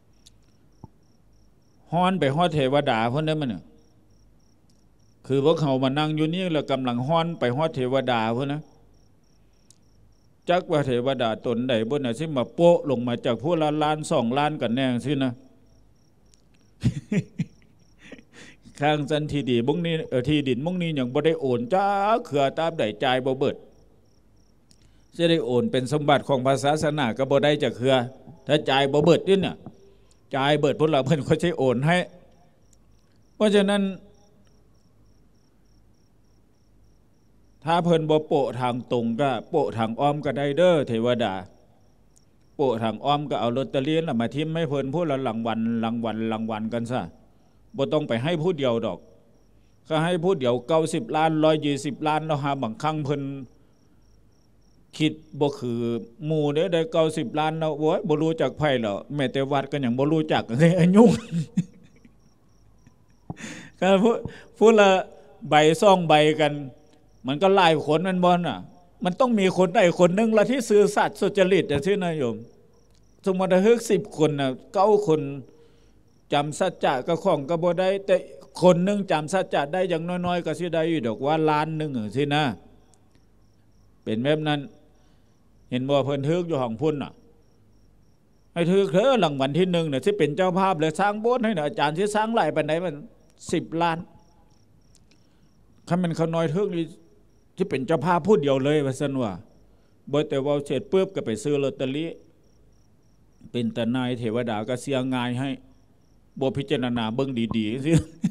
ฮ้อนไปฮอดเทวดาเพิ่นได้มั้ยน่ะคือพวกเขามานั่งอยู่นี่แล้วกำลังฮ้อนไปฮอดเทวดาเพิ่นนะจักว่าเทวดาตนใดบ่น่ะสิมาโปะลงมาจากผู้ละล้านสองล้านกันแน่ซินะ ข้างสันที่ดีมุงนี้เออที่ดินมุงนี้ยังบ่ได้โอนจ้าเขือตามได้จ่ายบ่เบิดจะได้โอนเป็นสมบัติของพระศาสนาก็บ่ได้จากเขือถ้าจ่ายบ่เบิดนี่น่ะจ่ายเบิดพุ่นละเพิ่นก็สิโอนให้เพราะฉะนั้นถ้าเพิ่นบ่โปะทางตรงก็โปะทางอ้อมก็ได้เด้อเทวดาโปะทางอ้อมก็เอาลอตเตอรี่น่ะมาทิ่มให้เพิ่นผู้ละรางวัลรางวัลรางวัลกันซะบ่ต้องไปให้ผู้เดียวดอกก็ให้ผู้เดียวเก้าสิบล้านหนึ่งร้อยยี่สิบล้านแล้วหาบางครั้งเพิ่นคิดบ่คือหมู่เด้ได้เก้าสิบล้านแล้วโอ้ยบ่รู้จักไผแล้วแม้แต่วัดก็ยังบ่รู้จักเลยยุ่งก็ผู้ละใบซ่องใบกันมันก็หลายคนมันบ่น่ะมันต้องมีคนใดคนนึงละที่ซื่อสัตย์สุจริตจังซี่นะโยมสมมุติถ้าฮึกสิบคนน่ะเก้าคนจำสัจจะก็ของก็บ่ได้แต่คนนึงจำสัจจะได้อย่างน้อยๆก็สิได้อยู่ดอกว่าล้านนึงจังซี่นะเป็นแบบนั้นเห็นบ่เพิ่นทึกอยู่ห้องพุ่นน่ะให้ทึกเถอะรางวัลที่หนึ่งน่ะสิเป็นเจ้าภาพเลยสร้างโบสถ์ให้น่ะอาจารย์สิสร้างหลายปานใดมันสิบล้านคันมันเขาน้อยทึกนี่สิเป็นเจ้าภาพผู้เดียวเลยว่าซั่นว่าบ่แต่ว่าเสร็จปึ๊บก็ไปซื้อลอตเตอรี่เป็นตานายเทวดาก็เสียง่ายให้บ่พิจารณาเบิ่งดีๆซิ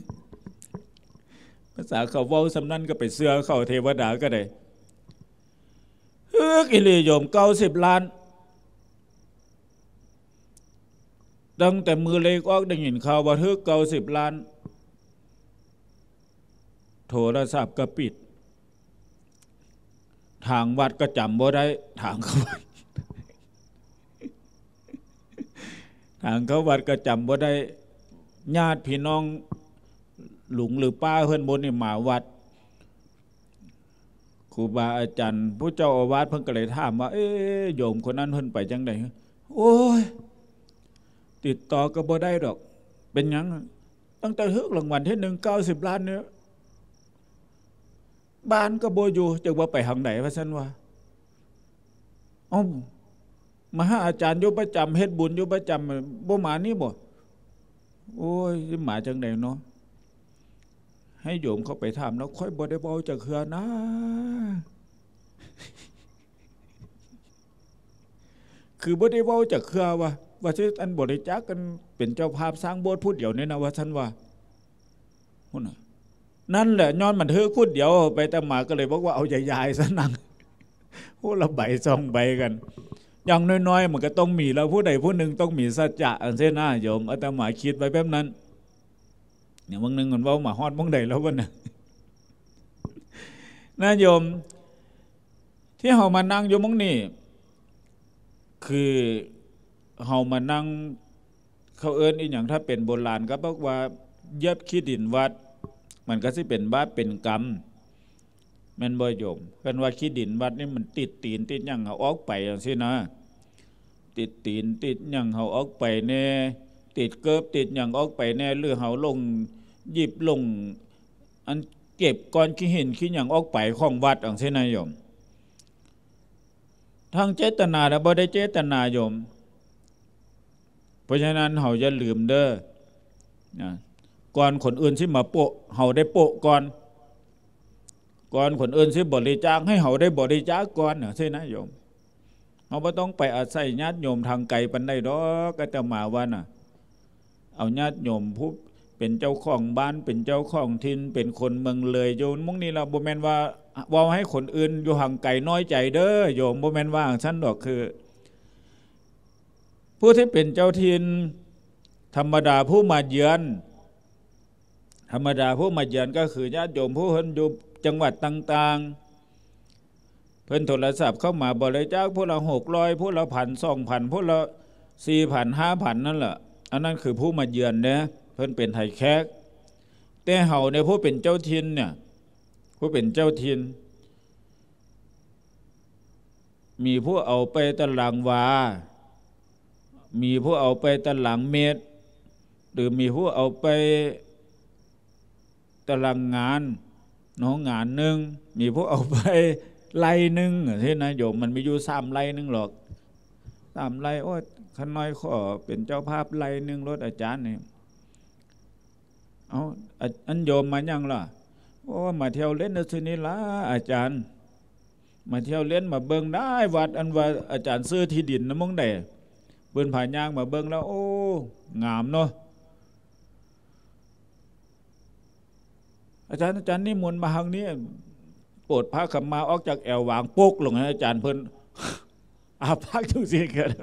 ภาษาเขาเว้าสำนั้นก็ไปเสื้อเข้าเทวดาก็ได้ฮึกอิริโยมเก้าสิบล้านตั้งแต่มือเล็กออกได้ยินข่าวว่าฮึกเก้าสิบล้านโทรศัพท์ก็ปิดทางวัดก็จำบ่ได้ทางเขาวัดทางเขาวัดก็จำบ่ได้ญาติพี่น้องหลุงหรือป้าเพิ่นบ่นี่มาวัดครูบาอาจารย์ผู้เจ้าอาวาสเพิ่นก็เลยถามว่าเอ๊ะโยมคนนั้นเพิ่นไปจังได๋โอ้ยติดต่อก็บ่ได้ดอกเป็นหยังตั้งแต่ฮึกรางวัลที่หนึ่ง เก้าสิบล้านเนี่ยบ้านก็บ่อยู่จักว่าไปทางไหนว่าซั่นว่าอ้อมาหาอาจารย์อยู่ประจำเฮ็ดบุญอยู่ประจำบ่มานี่บ่โอ้ยสิมาจังได๋เนาะให้โยมเข้าไปถามแล้วค่อยบ่ได้เว้าจักเทื่อนะคือบ่ได้เว้าจักเทื่อว่าว่าสิอันบริจาคกันเป็นเจ้าภาพสร้างโบสถ์ผู้เดียวนี่นะว่าซั่นว่าพุ่นน่ะนั่นแหละย้อนมันถือพูดเดียวไปแต่มาก็เลยบอกว่าเอาใหญ่ๆซะนั่งโอ้ละใบสองใบกันอย่างน้อยๆมันก็ต้องมีแล้วผู้ใดผู้หนึ่งต้องมีสัจจะอันเส้นหน้าโยมอาตมาคิดไว้แบบนั้นเนี่ยบางนึงมันว่ามาฮอดบางใดแล้ววะน่ะนะโยมที่เฮามานั่งอยู่มองนี่คือเฮามานั่งเขาเอิ้นอีหยังถ้าเป็นโบราณก็บอกว่าเย็บขี้ดินวัดมันก็สิเป็นบาปเป็นกรรมแม่นบ่โยมเพิ่นว่าขี้ดินวัดนี่มันติดตีนติดหยังเอาออกไปจังซี่นะติดตีนติดหยังเฮาออกไปแน่ติดเกิบติดหยังออกไปแน่หรือเฮาลงหยิบลงอันเก็บก้อนขี้หินขี้หยังออกไปของวัดจังซี่นะโยมทางเจตนาแล้วบ่ได้เจตนาโยมเพราะฉะนั้นเฮาอย่าลืมเด้อนะก่อนคนอื่นสิมาโปะเฮาได้โปะก่อนก่อนคนอื่นสิบริจาคให้เฮาได้บริจาคก่อนน่ะซี่นะโยมเฮาบ่ต้องไปอาศัยญาติโยมทางไกลปานใดดอกก็จะมาว่าน่ะเอาญาติโยมผู้เป็นเจ้าของบ้านเป็นเจ้าของถิ่นเป็นคนเมืองเลยโยมมุ่งนี้เราบ่แม่นว่าเว้าให้คนอื่นอยู่ห่างไกลน้อยใจเด้อโยมบ่แม่นว่าจังซั่นดอกคือผู้ที่เป็นเจ้าถิ่นธรรมดาผู้มาเยือนธรรมดาผู้มาเยือนก็คือญาติโยมผู้เพิ่นอยู่จังหวัดต่างๆเพิ่นโทรศัพท์เข้ามาบริจาคผู้ละหกร้อยผู้ละพันสองพันผู้ละสี่พันห้าพันนั่นแหละอันนั้นคือผู้มาเยือนเนี่ยเพิ่นเป็นไทยแขกแต่เฮาเนี่ยผู้เป็นเจ้าถิ่นเนี่ยผู้เป็นเจ้าถิ่นมีผู้เอาไปตารางวามีผู้เอาไปตารางเมตรหรือมีผู้เอาไปตารางงานน้องงานนึงมีผู้เอาไปไล่นึงที่นะโยมมันมีอยู่สามไล่นึงหรอกสามไล่โอ้ยคันน้อยขอเป็นเจ้าภาพไล่นึงรถอาจารย์นี่เอาอันโยมมายังล่ะโอ้มาเที่ยวเล่นในที่นี้ล่ะอาจารย์มาเที่ยวเล่นมาเบิ่งได้วัดอันว่าอาจารย์ซื้อที่ดินนะมึงได้เบิ่นผาย่างมาเบิ่งแล้วโอ้งามเนาะอาจารย์อาจารย์นี่มนต์มาทางนี้โปรดพระขับมาออกจากแอววางปุ๊กลงให้อาจารย์เพิ่นอาภักทุกสิ่งเกิด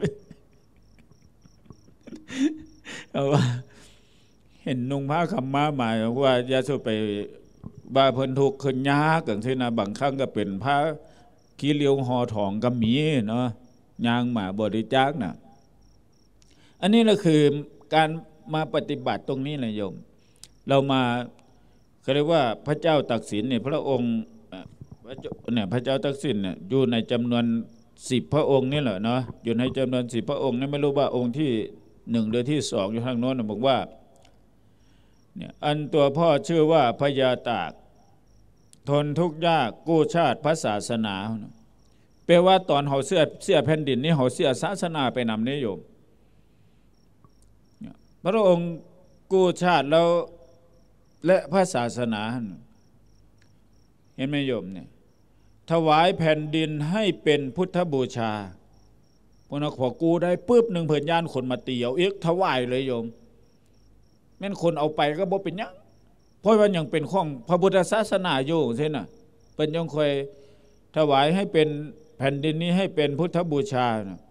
เอาว่าเห็นนุ่งผ้าขับมาหมายว่าอย่าสู้ไปบ่าเพิ่นทุกข์ขึ้นยากจังซี่นะบางครั้งก็เป็นพระขี้เลียวห่อทองก็มีเนาะย่างมาบริจาคน่ะอันนี้ก็คือการมาปฏิบัติตรงนี้นะโยมเรามาเขาเรียกว่าพระเจ้าตักสินเนี่ยพระองค์เนี่ยพระเจ้าตักสินเนี่ยอยู่ในจำนวนสิบพระองค์นี่แหละเนาะอยู่ในจำนวนสิบพระองค์นี่ไม่รู้ว่าองค์ที่หนึ่งหรือที่สองอยู่ทางโน้นบอกว่าเนี่ยอันตัวพ่อชื่อว่าพญาตากทนทุกข์ยากกู้ชาติพระศาสนาแปลว่าตอนเขาเสียเสียแผ่นดินนี่เขาเสียศาสนาไปนำนิยมพระองค์กู้ชาติแล้วและพระศาสนาเห็นไหมโยมเนี่ยถวายแผ่นดินให้เป็นพุทธบูชาพวกนักขอกูได้ปุ๊บหนึ่งเพิ่นย่านคนมาตีเอาเอกถวายเลยโยมแม่นคนเอาไปก็บ่เป็นหยังเพราะว่ายังเป็นของพระพุทธศาสนาอยู่ใช่น่ะเป็นยังคอยถวายให้เป็นแผ่นดินนี้ให้เป็นพุทธบูชานะ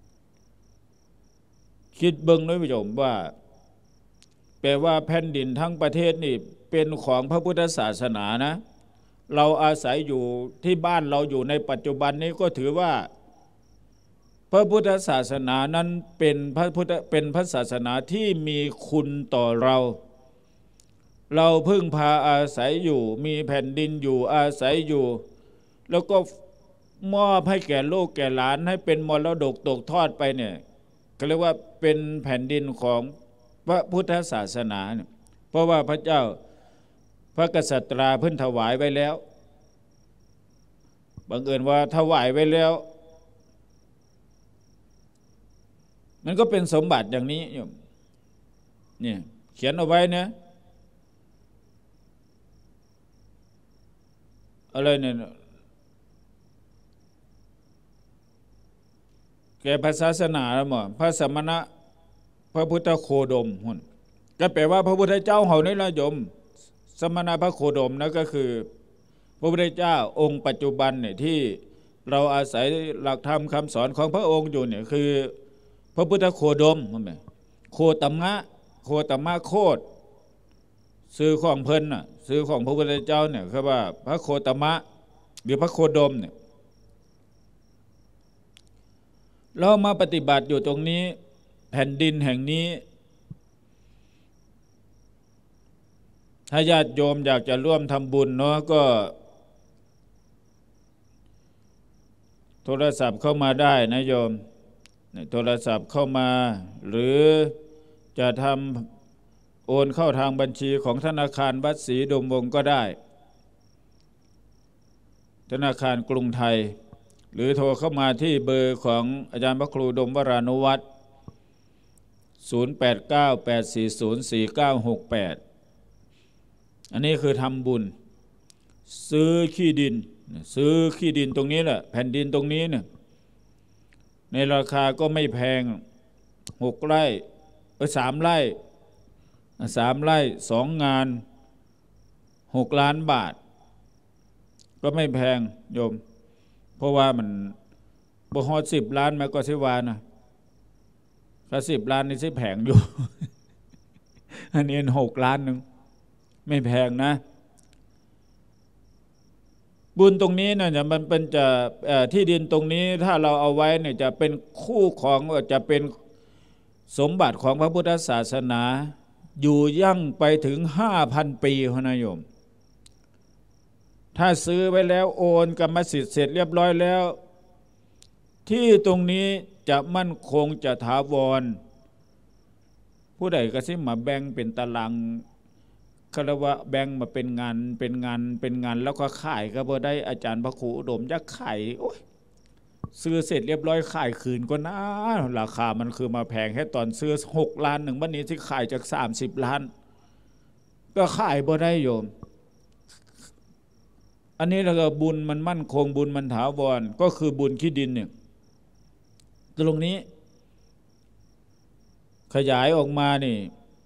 คิดเบิ่งด้วยโยมว่าแปลว่าแผ่นดินทั้งประเทศนี่เป็นของพระพุทธศาสนานะเราอาศัยอยู่ที่บ้านเราอยู่ในปัจจุบันนี้ก็ถือว่าพระพุทธศาสนานั้นเป็นพระพุทธเป็นพระศาสนาที่มีคุณต่อเราเราพึ่งพาอาศัยอยู่มีแผ่นดินอยู่อาศัยอยู่แล้วก็มอบให้แก่ลูกแก่หลานให้เป็นมรดกตกทอดไปเนี่ยก็เรียกว่าเป็นแผ่นดินของพระพุทธศาสนาเนี่ยเพราะว่าพระเจ้าพระกษัตริย์เพิ่นถวายไว้แล้วบังเอิญว่าถวายไว้แล้วมันก็เป็นสมบัติอย่างนี้โยมเนี่ยเขียนเอาไว้เนี่ยอะไรเนี่ยแก่พระศาสนาแล้วมั้งพระสมณะพระพุทธโคดมหุ่นก็แปลว่าพระพุทธเจ้าเฮานี่ละโยมสมณะพระโคดมนั่นก็คือพระพุทธเจ้าองค์ปัจจุบันเนี่ยที่เราอาศัยหลักธรรมคำสอนของพระองค์อยู่เนี่ยคือพระพุทธโคดมโคตมะโคตมะโคดซื้อของเพิ่นน่ะซื้อของพระพุทธเจ้าเนี่ยคือว่าพระโคตมะหรือพระโคดมเนี่ยเรามาปฏิบัติอยู่ตรงนี้แผ่นดินแห่งนี้ถ้าญาติโยมอยากจะร่วมทำบุญเนาะก็โทรศัพท์เข้ามาได้นะโยมโทรศัพท์เข้ามาหรือจะทำโอนเข้าทางบัญชีของธนาคารวัดศรีดมวงศ์ก็ได้ธนาคารกรุงไทยหรือโทรเข้ามาที่เบอร์ของอาจารย์พระครูดมวรานุวัฒน์ศูนย์ แปด เก้า แปด สี่ ศูนย์ สี่ เก้า หก แปดอันนี้คือทำบุญซื้อขี้ดินซื้อขี้ดินตรงนี้แหละแผ่นดินตรงนี้เนี่ยในราคาก็ไม่แพงหกไร่เออสามไร่สามไร่สองงานหกล้านบาทก็ไม่แพงโยมเพราะว่ามันบ่ฮอดสิบล้านมันก็สิว่านะถ้าสิบล้านนี่สิแพงอยู่ อันนี้หกล้านหนึ่งไม่แพงนะบุญตรงนี้เนี่ยมันเป็นจะที่ดินตรงนี้ถ้าเราเอาไว้เนี่ยจะเป็นคู่ของจะเป็นสมบัติของพระพุทธศาสนาอยู่ยั่งไปถึง ห้าพัน ปีพนะโยมถ้าซื้อไว้แล้วโอนกรรมสิทธิ์เสร็จเรียบร้อยแล้วที่ตรงนี้จะมั่นคงจะถาวรผู้ใดก็สิมาแบ่งเป็นตารางคารวะแบ่งมาเป็นงานเป็นงานเป็นงานแล้วก็ขายก็บ่ได้อาจารย์พระครูอุดมจะขายโอ้ยซื้อเสร็จเรียบร้อยขายคืนก็นะราคามันคือมาแพงแค่ตอนซื้อหกล้านหนึ่งวันนี้ที่ขายจากสามสิบล้านก็ขายบ่ได้โยมอันนี้แล้วก็บุญมันมั่นคงบุญมันถาวรก็คือบุญขี้ดินเนี่ยตรงนี้ขยายออกมานี่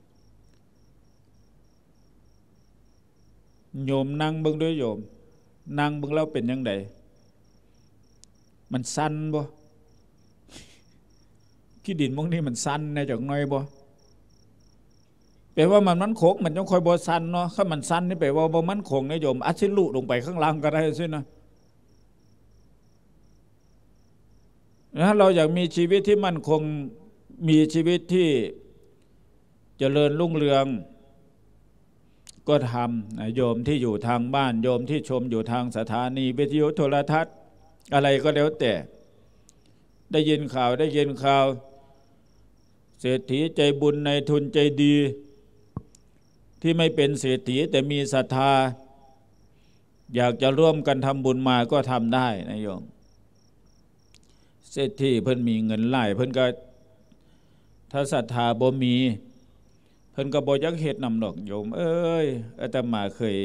โยมนั่งเบิ่งด้วยโยมนั่งเบิ่งแล้วเป็นยังไงมันสั้นบ่ขี้ดินพวกนี้มันสั้นนะจักหน่อยบ่แปลว่ามันมันคงมันต้องคอยบ่สั้นเนาะถ้ามันสั้นนี่แปลว่าบ่มันคงนะโยมอัดสิลุลงไปข้างล่างก็ได้ซินะถ้าเราอยากมีชีวิตที่มั่นคงมีชีวิตที่เจริญรุ่งเรืองก็ทำโยมที่อยู่ทางบ้านโยมที่ชมอยู่ทางสถานีวิทยุโทรทัศน์อะไรก็แล้วแต่ได้ยินข่าวได้ยินข่าวเศรษฐีใจบุญในทุนใจดีที่ไม่เป็นเศรษฐีแต่มีศรัทธาอยากจะร่วมกันทำบุญมาก็ทำได้นะโยมเศรษฐีเพิ่นมีเงินหลายเพิ่นก็ถ้าศรัทธาบ่มีเพิ่นก็บ่อยากเฮ็ดนำดอกโยมเอ้ยอาตมาเคย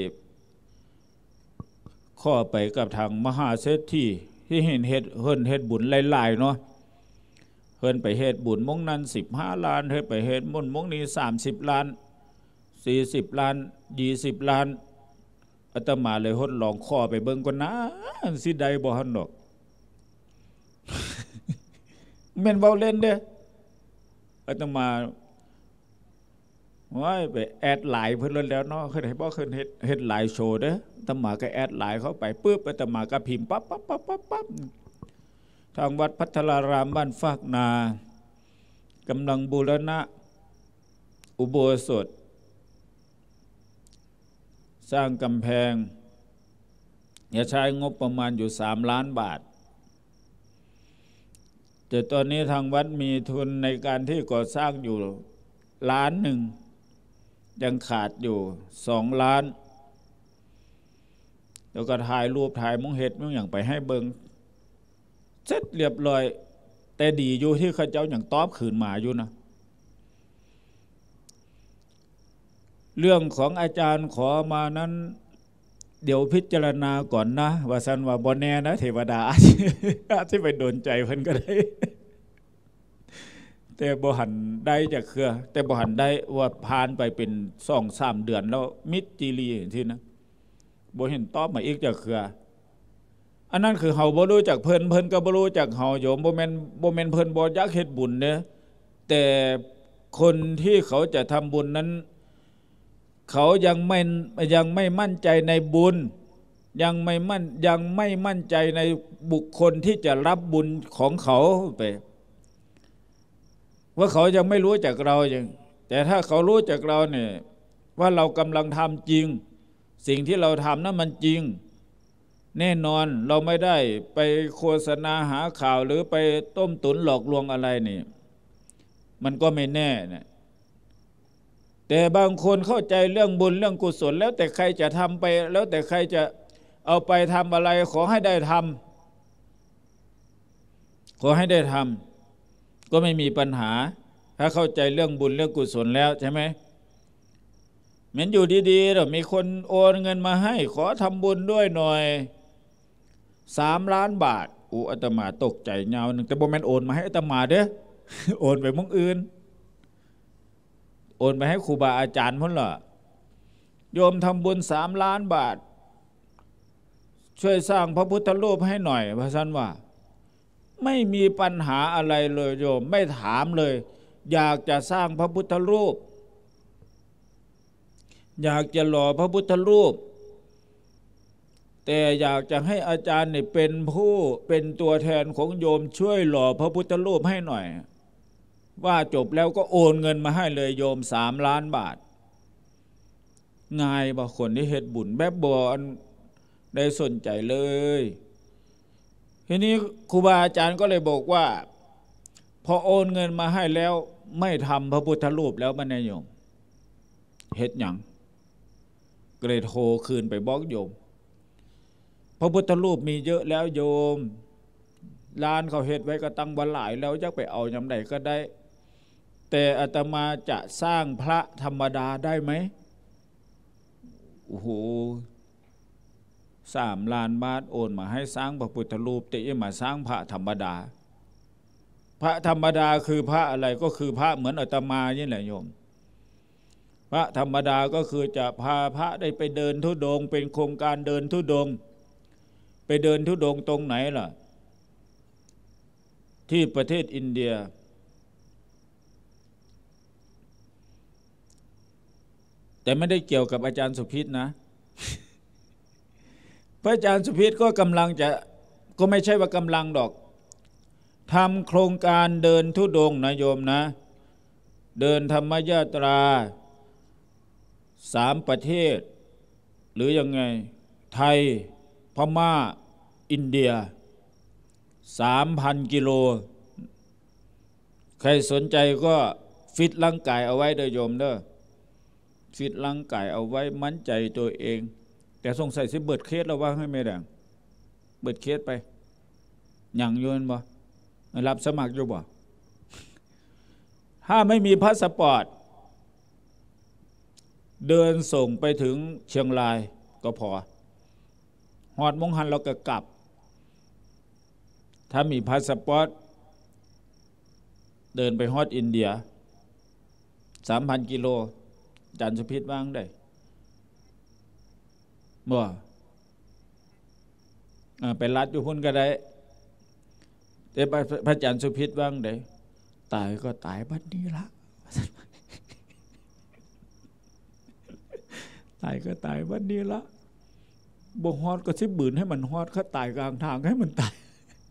ข้อไปกับทางมหาเศรษฐีที่เห็นเฮ็ดเพิ่นเฮ็ดบุญหลายๆเนาะเพิ่นไปเฮ็ดบุญมงนั้นสิบห้าล้านเฮ็ดไปเฮ็ดบุญมงนี้สามสิบล้านสี่สิบล้านยี่สิบล้านอาตมาเลยทดลองข้อไปเบิ่งก่อนนะสิได้บ่หั่นดอกแม่นเว้าเล่นเด้ออาตมาว้ายไปแอดไลน์เพิ่นแล้วเนาะเคยได้บ่เคยเฮ็ดเฮ็ดไลน์โชว์เด้ออาตมาก็แอดไลน์เข้าไปปึ๊บอาตมาก็พิมพ์ปั๊บปั๊บปั๊บปั๊บปั๊บทางวัดพัทรารามบ้านฟากนากำลังบูรณะอุโบสถสร้างกำแพงอย่าใช้งบประมาณอยู่สามล้านบาทแต่ตอนนี้ทางวัดมีทุนในการที่ก่อสร้างอยู่ล้านหนึ่งยังขาดอยู่สองล้านแล้วก็ถ่ายรูปถ่ายมุงเห็ดมุงอย่างไปให้เบิงเสร็จเรียบร้อยแต่ดีอยู่ที่ข้าเจ้าอย่างตอบขืนมาอยู่นะเรื่องของอาจารย์ขอมานั้นเดี๋ยวพิจารณาก่อนนะว่าสันว่าบ่แน่นะเทวดาที่ไปโดนใจเพิ่นก็ได้แต่บ่หันได้จากเครือแต่บ่หันได้ว่าผ่านไปเป็นสองสามเดือนแล้วมิตรจีรีที่นะบ่เห็นตอบมาอีกจากเครืออันนั้นคือเฮาบ่รู้จักเพิ่นเพิ่นก็บ่รู้จักเฮาโยมบ่แม่นบ่แม่นเพิ่นบ่อยากเฮ็ดบุญเด้อแต่คนที่เขาจะทำบุญนั้นเขายังไม่ยังไม่มั่นใจในบุญยังไม่มั่นยังไม่มั่นใจในบุคคลที่จะรับบุญของเขาไปว่าเขายังไม่รู้จักเราอย่างแต่ถ้าเขารู้จักเราเนี่ยว่าเรากำลังทำจริงสิ่งที่เราทำนั้นมันจริงแน่นอนเราไม่ได้ไปโฆษณาหาข่าวหรือไปต้มตุ๋นหลอกลวงอะไรนี่มันก็ไม่แน่นะแต่บางคนเข้าใจเรื่องบุญเรื่องกุศลแล้วแต่ใครจะทำไปแล้วแต่ใครจะเอาไปทำอะไรขอให้ได้ทำขอให้ได้ทำก็ไม่มีปัญหาถ้าเข้าใจเรื่องบุญเรื่องกุศลแล้วใช่ไหมเหมือนอยู่ดีๆเรามีคนโอนเงินมาให้ขอทำบุญด้วยหน่อยสามล้านบาทอู้อาตมาตกใจเงาหนึ่งแต่บ่แม่นโอนมาให้อาตมาเด้อ โอนไปมุงอื่นโอนไปให้ครูบาอาจารย์พุ่นล่ะโยมทำบุญสามล้านบาทช่วยสร้างพระพุทธรูปให้หน่อยพระสันว่าไม่มีปัญหาอะไรเลยโยมไม่ถามเลยอยากจะสร้างพระพุทธรูปอยากจะหล่อพระพุทธรูปแต่อยากจะให้อาจารย์นี่เป็นผู้เป็นตัวแทนของโยมช่วยหล่อพระพุทธรูปให้หน่อยว่าจบแล้วก็โอนเงินมาให้เลยโยมสามล้านบาทง่ายบ่คนที่เฮ็ดบุญแบบบ่ได้สนใจเลยทีนี้ครูบาอาจารย์ก็เลยบอกว่าพอโอนเงินมาให้แล้วไม่ทำพระพุทธรูปแล้วมันนายโยมเฮ็ดหยังก็เลยโทรคืนไปบอกโยมพระพุทธรูปมีเยอะแล้วโยมร้านเขาเฮ็ดไว้ก็ตั้งบ่หลายแล้วจักไปเอายามใดก็ได้แต่อาตมาจะสร้างพระธรรมดาได้ไหมโอ้โหสามล้านบาทโอนมาให้สร้างพระพุทธรูปแต่ยังมาสร้างพระธรรมดาพระธรรมดาคือพระอะไรก็คือพระเหมือนอาตมานี่แหละโยมพระธรรมดาก็คือจะพาพระได้ไปเดินธุดงค์เป็นโครงการเดินธุดงค์ไปเดินธุดงค์ตรงไหนล่ะที่ประเทศอินเดียแต่ไม่ได้เกี่ยวกับอาจารย์สุพิษนะ พระอาจารย์สุพิษก็กำลังจะก็ไม่ใช่ว่ากำลังดอกทำโครงการเดินธุดงค์นะโยมนะเดินธรรมยาตราสามประเทศหรือยังไงไทยพม่าอินเดียสามพันกิโลใครสนใจก็ฟิตร่างกายเอาไว้เด้อโยมเด้อฟิตร่างกายเอาไว้มั่นใจตัวเองแต่สงสัยสิเบิดเคสแล้วว่าให้ไม่แดงเบิดเคสไปหยังโยนบ่รับสมัครอยู่บ่ถ้าไม่มีพาสปอร์ตเดินส่งไปถึงเชียงรายก็พอฮอดมงหันเราก็กลับถ้ามีพาสปอร์ตเดินไปฮอดอินเดีย สามพัน กิโลอาจารย์สุพิษว่างได้บ่ไปรัดอยู่พุ่นก็ได้แต่พระอาจารย์สุพิษว่างได้ตายก็ตายบัดนี้ละตายก็ตายบัดนี้ละบ่ฮอดก็สิบืนให้มันฮอดเขาตายกลางทางให้มันตาย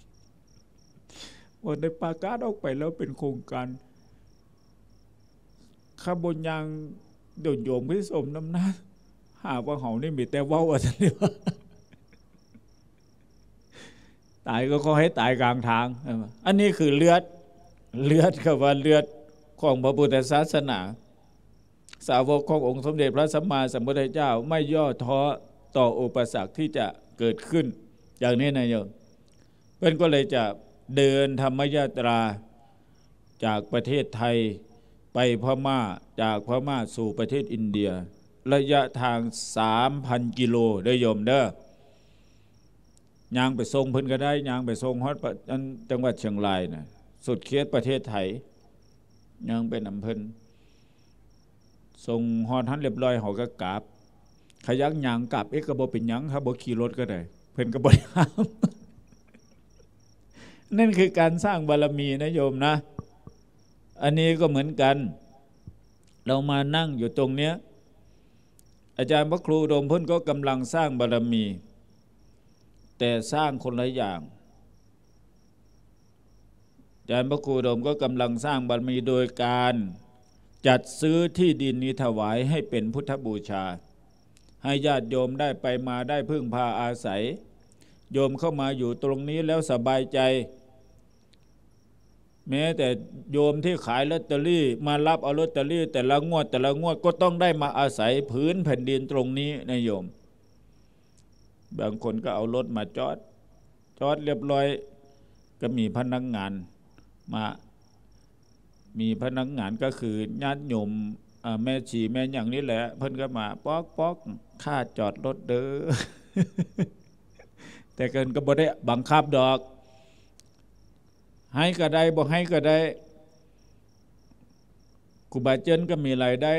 ว่าได้ประกาศออกไปแล้วเป็นโครงการข้าบนยางเดี๋ยวโยมพิสมน้ำหน้าหาว่าเฮานี่มีแต่เว้าว่าซั่นนี่ว่าตายก็ขอให้ตายกลางทางอันนี้คือเลือดเลือดคือว่าเลือดของพระพุทธศาสนาสาวกขององค์สมเด็จพระสัมมาสัมพุทธเจ้าไม่ย่อท้อต่ออุปสรรคที่จะเกิดขึ้นอย่างนี้นะโยมเพิ่นก็เลยจะเดินธรรมยาตราจากประเทศไทยไปพม่าจากพม่าสู่ประเทศอินเดียระยะทาง สามพัน กิโลได้โยมเด้อย่างไปส่งเพิ่นก็ได้ย่างไปส่งฮอดจังหวัดเชียงรายน่ะสุดเขตประเทศไทยย่างไปนำเพิ่นส่งฮอดหันเรียบร้อยเฮาก็กลับขยักย่างกลับเอ๊ะก็บ่เป็นหยังครับบ่ขี่รถก็ได้เพิ่นก็บ่ได้ห้ามนั่นคือการสร้างบารมีนะโยมนะอันนี้ก็เหมือนกันเรามานั่งอยู่ตรงเนี้ยอาจารย์พระครูอุดมเพิ่นก็กำลังสร้างบารมีแต่สร้างคนละอย่างอาจารย์พระครูอุดมก็กำลังสร้างบารมีโดยการจัดซื้อที่ดินนี้ถวายให้เป็นพุทธบูชาให้ญาติโยมได้ไปมาได้พึ่งพาอาศัยโยมเข้ามาอยู่ตรงนี้แล้วสบายใจแม้แต่โยมที่ขายลอตเตอรี่มารับเอาลอตเตอรี่แต่ละงวดแต่ละงวดก็ต้องได้มาอาศัยพื้นแผ่นดินตรงนี้นะโยมบางคนก็เอารถมาจอดจอดเรียบร้อยก็มีพนักงานมามีพนักงานก็คือญาติโยมแม่ชีแม่อย่างนี้แหละเพิ่นก็มาป๊อกป๊อกค่าจอดรถเด้อ แต่เกินก็บ่ได้บังคับดอกให้ก็ได้บ่ให้ก็ได้ครูบาเจนก็มีรายได้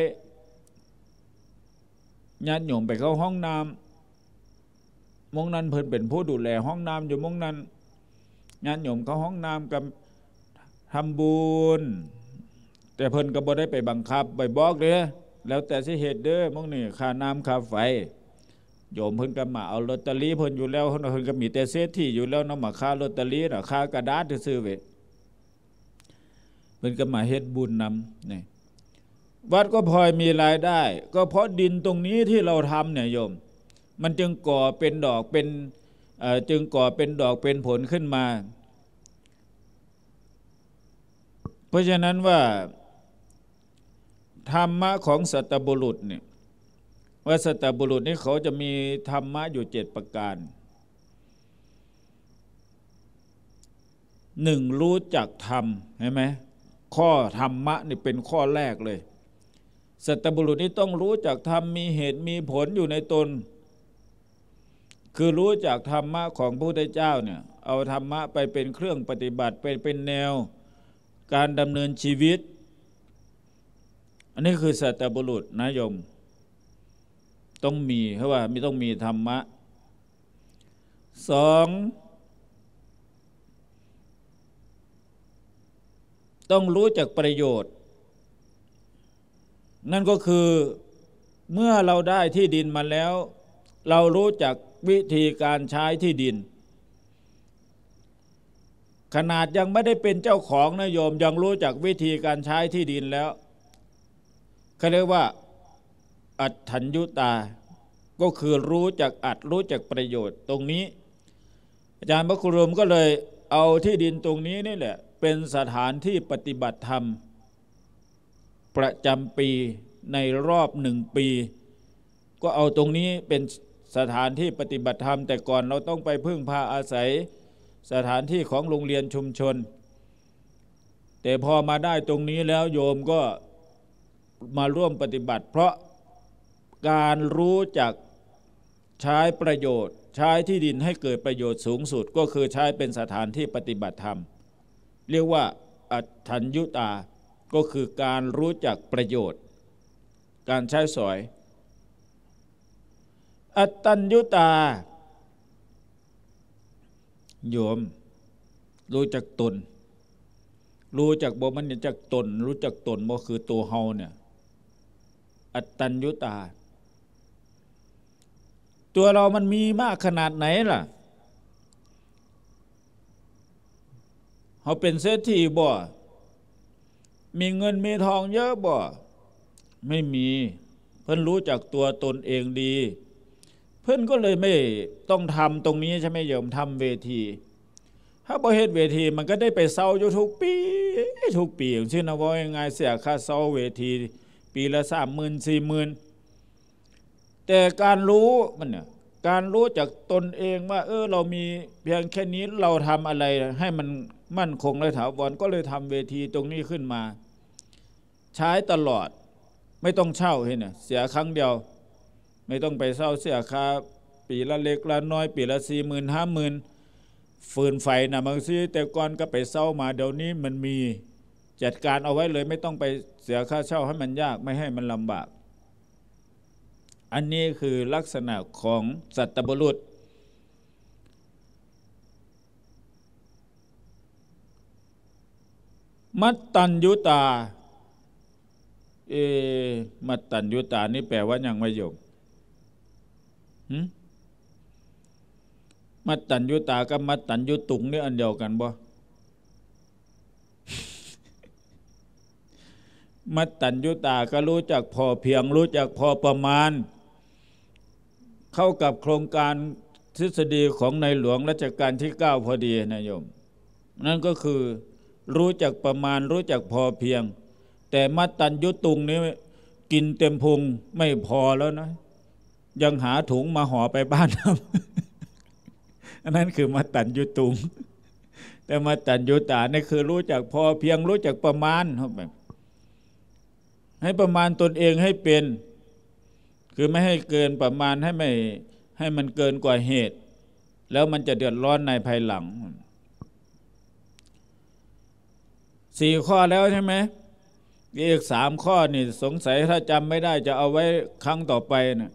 ญาติโยมไปเข้าห้องน้ำมงนั้นเพิ่นเป็นผู้ดูแลห้องน้ำอยู่มงนั้นญาติโยมเข้าห้องน้ำกับทำบุญแต่เพิ่นก็บ่ได้ไปบังคับไปบอกเด้อแล้วแต่สิเหตุเด้อมงนี่ค่าน้ำค่าไฟโยมเพิ่นก็มาเอาลอตเตอรี่เพิ่นอยู่แล้วเพิ่นก็มีแต่เศรษฐีอยู่แล้วเนาะมาค่าลอตเตอรี่น่ะค่ากระดาษซื่อๆเว้ยเพิ่นก็มาเฮ็ดบุญนำนี่วัดก็พลอยมีรายได้ก็เพราะดินตรงนี้ที่เราทำเนี่ยโยมมันจึงก่อเป็นดอกเป็นเอ่อจึงก่อเป็นดอกเป็นผลขึ้นมาเพราะฉะนั้นว่าธรรมะของสัตบุรุษเนี่ยว่าสัตบุรุษนี่เขาจะมีธรรมะอยู่เจ็ดประการหนึ่งรู้จักธรรมเห็นไหมข้อธรรมะนี่เป็นข้อแรกเลยสัตบุรุษนี่ต้องรู้จักธรรมมีเหตุมีผลอยู่ในตนคือรู้จักธรรมะของพระพุทธเจ้าเนี่ยเอาธรรมะไปเป็นเครื่องปฏิบัติเป็นเป็นแนวการดำเนินชีวิตอันนี้คือสัตบุรุษนะโยมต้องมีเพราะว่ามีต้องมีธรรมะสองต้องรู้จักประโยชน์นั่นก็คือเมื่อเราได้ที่ดินมาแล้วเรารู้จักวิธีการใช้ที่ดินขนาดยังไม่ได้เป็นเจ้าของนะโยมยังรู้จักวิธีการใช้ที่ดินแล้วเขาเรียกว่าอัตถัญญุตาก็คือรู้จักอัตรู้จักประโยชน์ตรงนี้อาจารย์พระครูรมก็เลยเอาที่ดินตรงนี้นี่แหละเป็นสถานที่ปฏิบัติธรรมประจำปีในรอบหนึ่งปีก็เอาตรงนี้เป็นสถานที่ปฏิบัติธรรมแต่ก่อนเราต้องไปพึ่งพาอาศัยสถานที่ของโรงเรียนชุมชนแต่พอมาได้ตรงนี้แล้วโยมก็มาร่วมปฏิบัติเพราะการรู้จักใช้ประโยชน์ใช้ที่ดินให้เกิดประโยชน์สูงสุดก็คือใช้เป็นสถานที่ปฏิบัติธรรมเรียกว่าอัตถัญญุตาก็คือการรู้จักประโยชน์การใช้สอยอัตตัญญุตาโยมรู้จักตนรู้จักบ่มันจักตนรู้จักตนบ่คือตัวเฮาเนี่ยอัตตัญญุตาตัวเรามันมีมากขนาดไหนล่ะเฮาเป็นเศรษฐีบ่มีเงินมีทองเยอะบ่ไม่มีเพิ่นรู้จักตัวตนเองดีเพิ่นก็เลยไม่ต้องทำตรงนี้ใช่ไหมโยมทำเวทีถ้าบ่เฮ็ดเวทีมันก็ได้ไปเซาอยู่ทุกปีทุกปีอย่างเช่นว่ายังไงเสียค่าเซาเวทีปีละ สามหมื่น สี่หมื่น แต่การรู้มันเนี่ยการรู้จักตนเองว่าเออเรามีเพียงแค่นี้เราทำอะไรให้มันมั่นคงและถาวรก็เลยทำเวทีตรงนี้ขึ้นมาใช้ตลอดไม่ต้องเช่าเห็นน่ะเสียครั้งเดียวไม่ต้องไปเช่าเสียค่าปีละเล็กละน้อยปีละ สี่หมื่น ห้าหมื่น ฟืนไฟน่ะบางทีแต่ก่อนก็ไปเช่ามาเดี๋ยวนี้มันมีจัดการเอาไว้เลยไม่ต้องไปเสียค่าเช่าให้มันยากไม่ให้มันลำบากอันนี้คือลักษณะของสัตบุรุษมัตตัญญุตาเอมัตตัญญุตานี่แปลว่าอย่างไรโยมหืมมัตตัญญุตากับมัตตัญญุตุงนี่อันเดียวกันบ่มัตตัญญุตาก็รู้จักพอเพียงรู้จักพอประมาณเข้ากับโครงการทฤษฎีของในหลวงรัชกาลที่เก้าพอดีนะโยมนั่นก็คือรู้จักประมาณรู้จักพอเพียงแต่มัตตัญญุตุงนี้กินเต็มพุงไม่พอแล้วนะยังหาถุงมาห่อไปบ้านอันนั้นคือมัตตัญญุตุงแต่มัตตัญญุตานี่คือรู้จักพอเพียงรู้จักประมาณให้ประมาณตนเองให้เป็นคือไม่ให้เกินประมาณให้ไม่ให้มันเกินกว่าเหตุแล้วมันจะเดือดร้อนในภายหลังสี่ข้อแล้วใช่ไหมอีกสามข้อนี่สงสัยถ้าจำไม่ได้จะเอาไว้ครั้งต่อไปนะ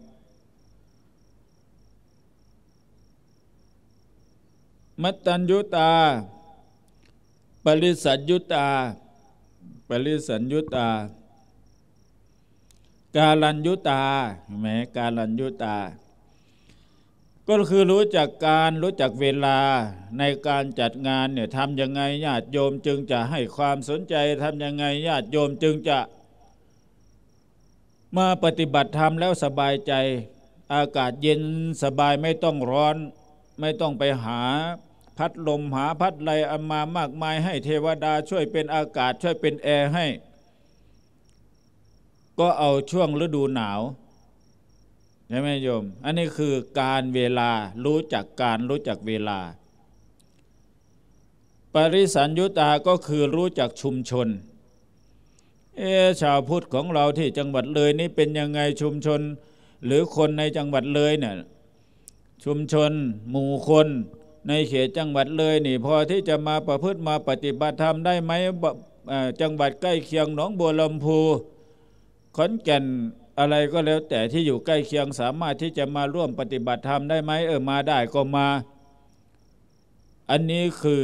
มัตตัญญุตาปริสัญญุตาปริสัญญุตากาลัญญุตาแหมกาลัญญุตาก็คือรู้จักการรู้จักเวลาในการจัดงานเนี่ยทำยังไงญาติโยมจึงจะให้ความสนใจทำยังไงญาติโยมจึงจะมาปฏิบัติธรรมแล้วสบายใจอากาศเย็นสบายไม่ต้องร้อนไม่ต้องไปหาพัดลมหาพัดไรเอามามากมายให้เทวดาช่วยเป็นอากาศช่วยเป็นแอร์ให้ก็เอาช่วงฤดูหนาวใช่ไหมโยมอันนี้คือการเวลารู้จักการรู้จักเวลาปริสัญญุตาก็คือรู้จักชุมชนเออชาวพุทธของเราที่จังหวัดเลยนี่เป็นยังไงชุมชนหรือคนในจังหวัดเลยเนี่ยชุมชนหมู่คนในเขตจังหวัดเลยนี่พอที่จะมาประพฤติมาปฏิบัติธรรมได้ไหมจังหวัดใกล้เคียงหนองบัวลำพูขอนแก่นอะไรก็แล้วแต่ที่อยู่ใกล้เคียงสามารถที่จะมาร่วมปฏิบัติธรรมได้ไหมเออมาได้ก็มาอันนี้คือ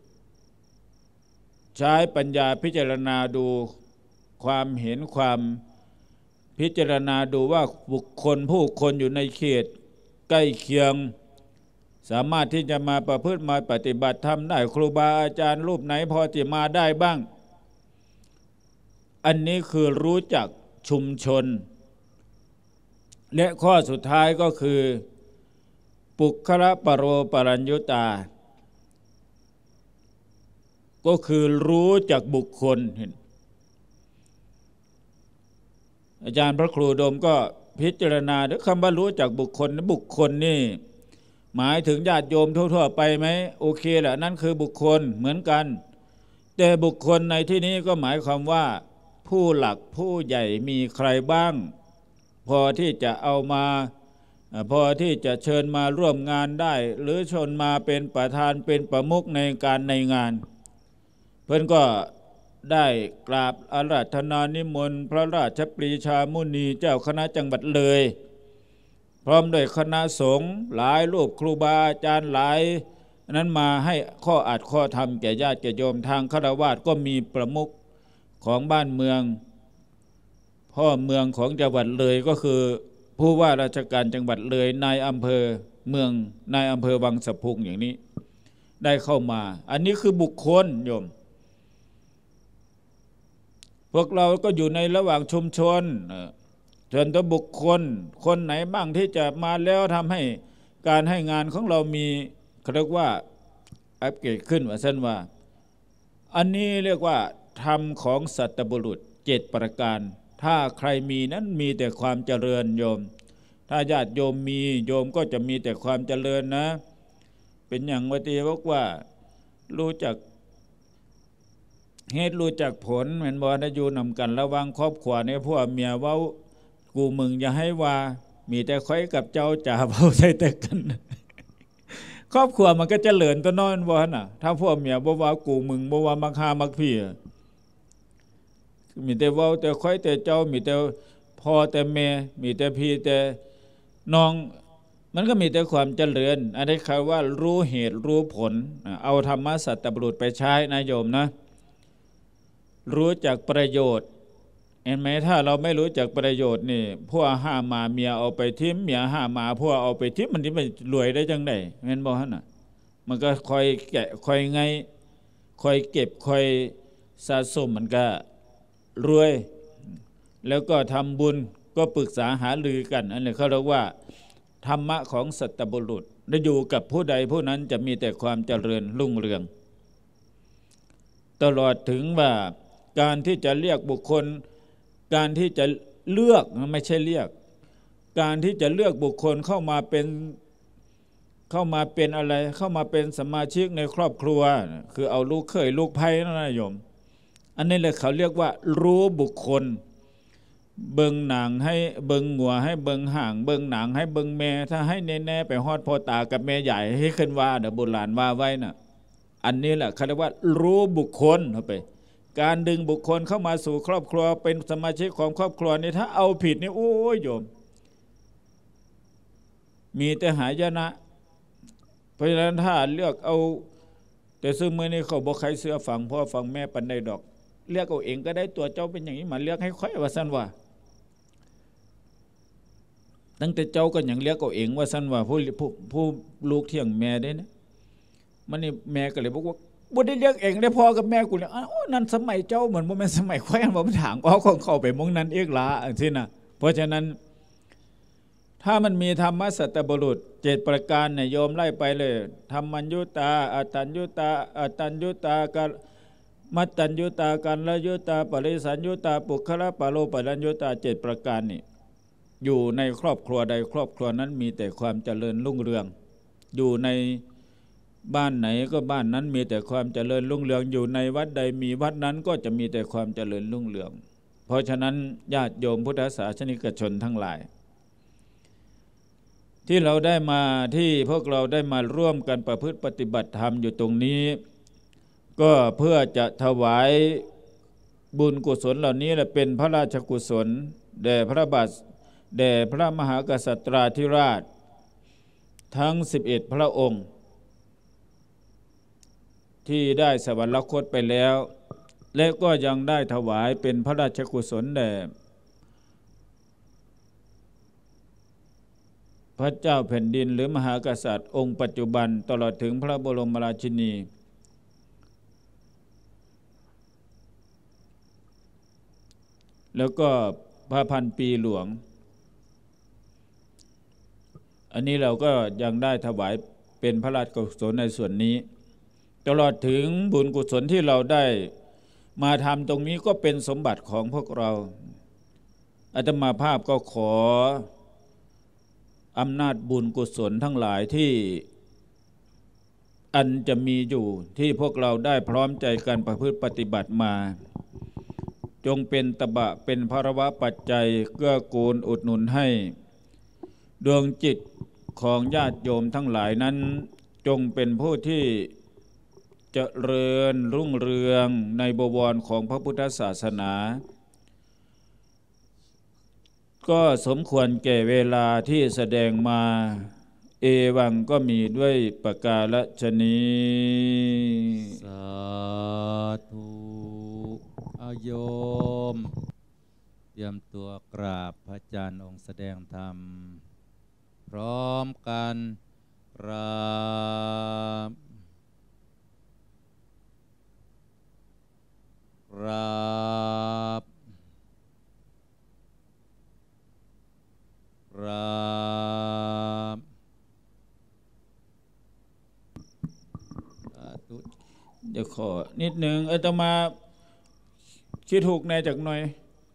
ใช้ปัญญาพิจารณาดูความเห็นความพิจารณาดูว่าบุคคลผู้คนอยู่ในเขตใกล้เคียงสามารถที่จะมาประพฤติมาปฏิบัติธรรมได้ครูบาอาจารย์รูปไหนพอจะมาได้บ้างอันนี้คือรู้จักชุมชนและข้อสุดท้ายก็คือปุคคละปโรปรัญญุตาก็คือรู้จักบุคคลอาจารย์พระครูโดมก็พิจารณาด้วยคำว่ารู้จักบุคคลบุคคลนี่หมายถึงญาติโยมทั่วๆไปไหมโอเคแหละนั่นคือบุคคลเหมือนกันแต่บุคคลในที่นี้ก็หมายความว่าผู้หลักผู้ใหญ่มีใครบ้างพอที่จะเอามาพอที่จะเชิญมาร่วมงานได้หรือชนมาเป็นประธานเป็นประมุขในการในงานเพื่อนก็ได้กราบอาราธนานิมนต์พระราชปรีชามุนีเจ้าคณะจังหวัดเลยพร้อมด้วยคณะสงฆ์หลายรูปครูบาอาจารย์หลายนั้นมาให้ข้ออัดข้อธรรมแก่ญาติแก่โยมทางฆราวาสก็มีประมุขของบ้านเมืองพ่อเมืองของจังหวัดเลยก็คือผู้ว่าราชการจังหวัดเลยนายอำเภอเมืองนายอำเภอวังสะพุงอย่างนี้ได้เข้ามาอันนี้คือบุคคลโยมพวกเราก็อยู่ในระหว่างชุมชนส่วนตัวบุคคลคนไหนบ้างที่จะมาแล้วทำให้การให้งานของเรามีเรียกว่าอัปเกรดขึ้นว่าเส้นว่าอันนี้เรียกว่าธรรมของสัตบุรุษเจ็ดประการถ้าใครมีนั้นมีแต่ความเจริญโยมถ้าญาติโยมมีโยมก็จะมีแต่ความเจริญนะเป็นอย่างวัติบอกว่ารู้จักเหตุรู้จักผลเหมือนบอกนะอยู่นำกันระวังครอบครัวในพวกเมียเว้ากูมึงอย่าให้ว่ามีแต่ค่อยกับเจ้าจ่าเบาใส่แต่กันครอบครัวมันก็เจริญตัวนอนบ่น่ะถ้าพวกเมียบ่ว่ากูมึงบ่ว่ามักหามักพี่มีแต่เว้าแต่ค่อยแต่เจ้ามีแต่พ่อแต่แม่มีแต่พี่แต่น้องมันก็มีแต่ความเจริญอันนี้คือว่ารู้เหตุรู้ผลเอาธรรมะสัตบุรุษไปใช้นะโยมนะรู้จักประโยชน์เห็นไหมถ้าเราไม่รู้จักประโยชน์นี่พวกห้ามาเมียเอาไปทิมเมียห้ามาพวกเอาไปทิมมันที่มันรวยได้จังไดเห็นบ่ฮะน่ะมันก็คอยแกะคอยไงคอยเก็บคอยสะสมมันก็รวยแล้วก็ทำบุญก็ปรึกษาหารือกันอันนี้เขาเรียกว่าธรรมะของสัตบุรุษได้อยู่กับผู้ใดผู้นั้นจะมีแต่ความเจริญรุ่งเรืองตลอดถึงว่าการที่จะเรียกบุคคลการที่จะเลือกไม่ใช่เรียกการที่จะเลือกบุคคลเข้ามาเป็นเข้ามาเป็นอะไรเข้ามาเป็นสมาชิกในครอบครัวคือเอาลูกเขยลูกไผ่นั่นนะโยมอันนี้เลยเขาเรียกว่ารู้บุคคลเบิ่งหนังให้เบิ่งงัวให้เบิ่งห่างเบิ่งหนังให้เบิ่งแม่ถ้าให้แน่ๆไปฮอดพ่อตากับแม่ใหญ่ให้ขึ้นว่าเด้อโบราณว่าไว้น่ะอันนี้แหละเขาเรียกว่ารู้บุคคลเข้าไปการดึงบุคคลเข้ามาสู่ครอบครัวเป็นสมาชิกของครอบครัวนี่ถ้าเอาผิดนี่โอ้ยโยมมีแต่หายนะเพราะฉะนั้นถ้าเลือกเอาแต่ซึ่งมื้อนี้เขาบ่ใครเสื้อฟังพ่อฟังแม่ปานใดดอกเลือกเอาเองก็ได้ตัวเจ้าเป็นอย่างนี้มาเลือกให้ค่อยว่าซั่นว่าตั้งแต่เจ้าก็ยังเลือกเอาเองว่าซั่นว่าผู้ผู้ผู้ลูกเที่ยงแม่ได้นะมันนี่แม่ก็เลยบอกว่าบ่ได้เลือกเองได้พ่อกับแม่กูเนี่ยอ้าวนั่นสมัยเจ้าเหมือนบ่แม่นสมัยค่อยบ่มันถางออกของเข้าไปมงนั้นเอกลาอันซี่น่ะเพราะฉะนั้นถ้ามันมีธรรมสัตบุรุษเจ็ดประการเนี่ยโยมไล่ไปเลยธรรมัญยุตาอตัญยุตาอตัญยุตาการมัตตัญยุตาการละยุตาปริสัญยุตาปุคละปะโลปัญยุตาเจ็ดประการนี่อยู่ในครอบครัวใดครอบครัวนั้นมีแต่ความเจริญรุ่งเรืองอยู่ในบ้านไหนก็บ้านนั้นมีแต่ความเจริญรุ่งเรืองอยู่ในวัดใดมีวัดนั้นก็จะมีแต่ความเจริญรุ่งเรืองเพราะฉะนั้นญาติโยมพุทธศาสนิกชนทั้งหลายที่เราได้มาที่พวกเราได้มาร่วมกันประพฤติปฏิบัติธรรมอยู่ตรงนี้ก็เพื่อจะถวายบุญกุศลเหล่านี้และเป็นพระราชกุศลแด่พระบาทแด่พระมหากษัตริย์ธิราชทั้งสิบเอ็ดพระองค์ที่ได้สวรรคตไปแล้วและก็ยังได้ถวายเป็นพระราชกุศลแด่พระเจ้าแผ่นดินหรือมหากษัตริย์องค์ปัจจุบันตลอดถึงพระบรมราชินีแล้วก็พระพันปีหลวงอันนี้เราก็ยังได้ถวายเป็นพระราชกุศลในส่วนนี้ตลอดถึงบุญกุศลที่เราได้มาทำตรงนี้ก็เป็นสมบัติของพวกเราอาตมาภาพก็ขออำนาจบุญกุศลทั้งหลายที่อันจะมีอยู่ที่พวกเราได้พร้อมใจกันประพฤติปฏิบัติมาจงเป็นตบะเป็นภรวะปัจจัยเกื้อกูลอุดหนุนให้ดวงจิตของญาติโยมทั้งหลายนั้นจงเป็นผู้ที่เจริญรุ่งเรืองในบวรของพระพุทธศาสนาก็สมควรแก่เวลาที่แสดงมาเอวังก็มีด้วยประกาศนี้สาธุอาโยมเตรียมตัวกราบพระอาจารย์องค์แสดงธรรมพร้อมกันกราบกราบกราบเดี๋ยวขอนิดนึงอาตมาคิดถูกแน่จากหน่อย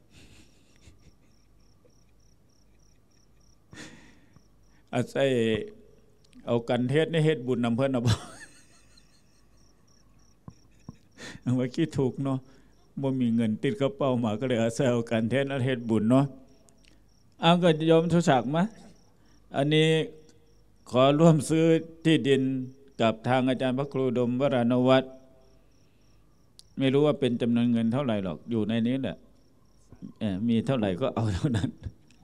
อาศัยเอากันเทศในเฮ็ดบุญนำเพิ่นเอาบ่เอาไว้คิดถูกเนาะบ่มีเงินติดกระเป๋ามาก็เลยอาศัยเอากันเทศและเฮ็ดบุญเนาะเอาก็โยมทุศักดิ์มาอันนี้ขอร่วมซื้อที่ดินกับทางอาจารย์พระครูดมวรานวัฒน์ไม่รู้ว่าเป็นจำนวนเงินเท่าไหร่หรอกอยู่ในนี้แหละมีเท่าไหร่ก็เอาเท่านั้น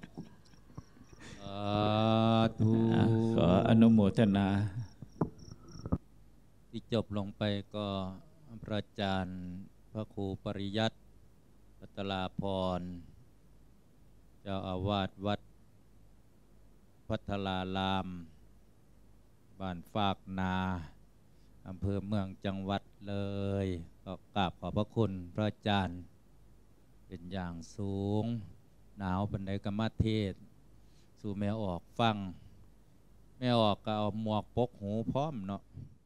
ขออนุโมทนาที่จบลงไปก็พระอาจารย์พระครูปริยัติปัตลาภรณ์เจ้าอาวาสวัดพัทลารามบ้านฝากนาอำเภอเมืองจังหวัดเลยก็กราบขอบพระคุณพระอาจารย์เป็นอย่างสูงหนาวปันใดก็มาเทศสู่แม่ออกฟังแม่ออกก็เอาหมวกปกหูพร้อมเนาะ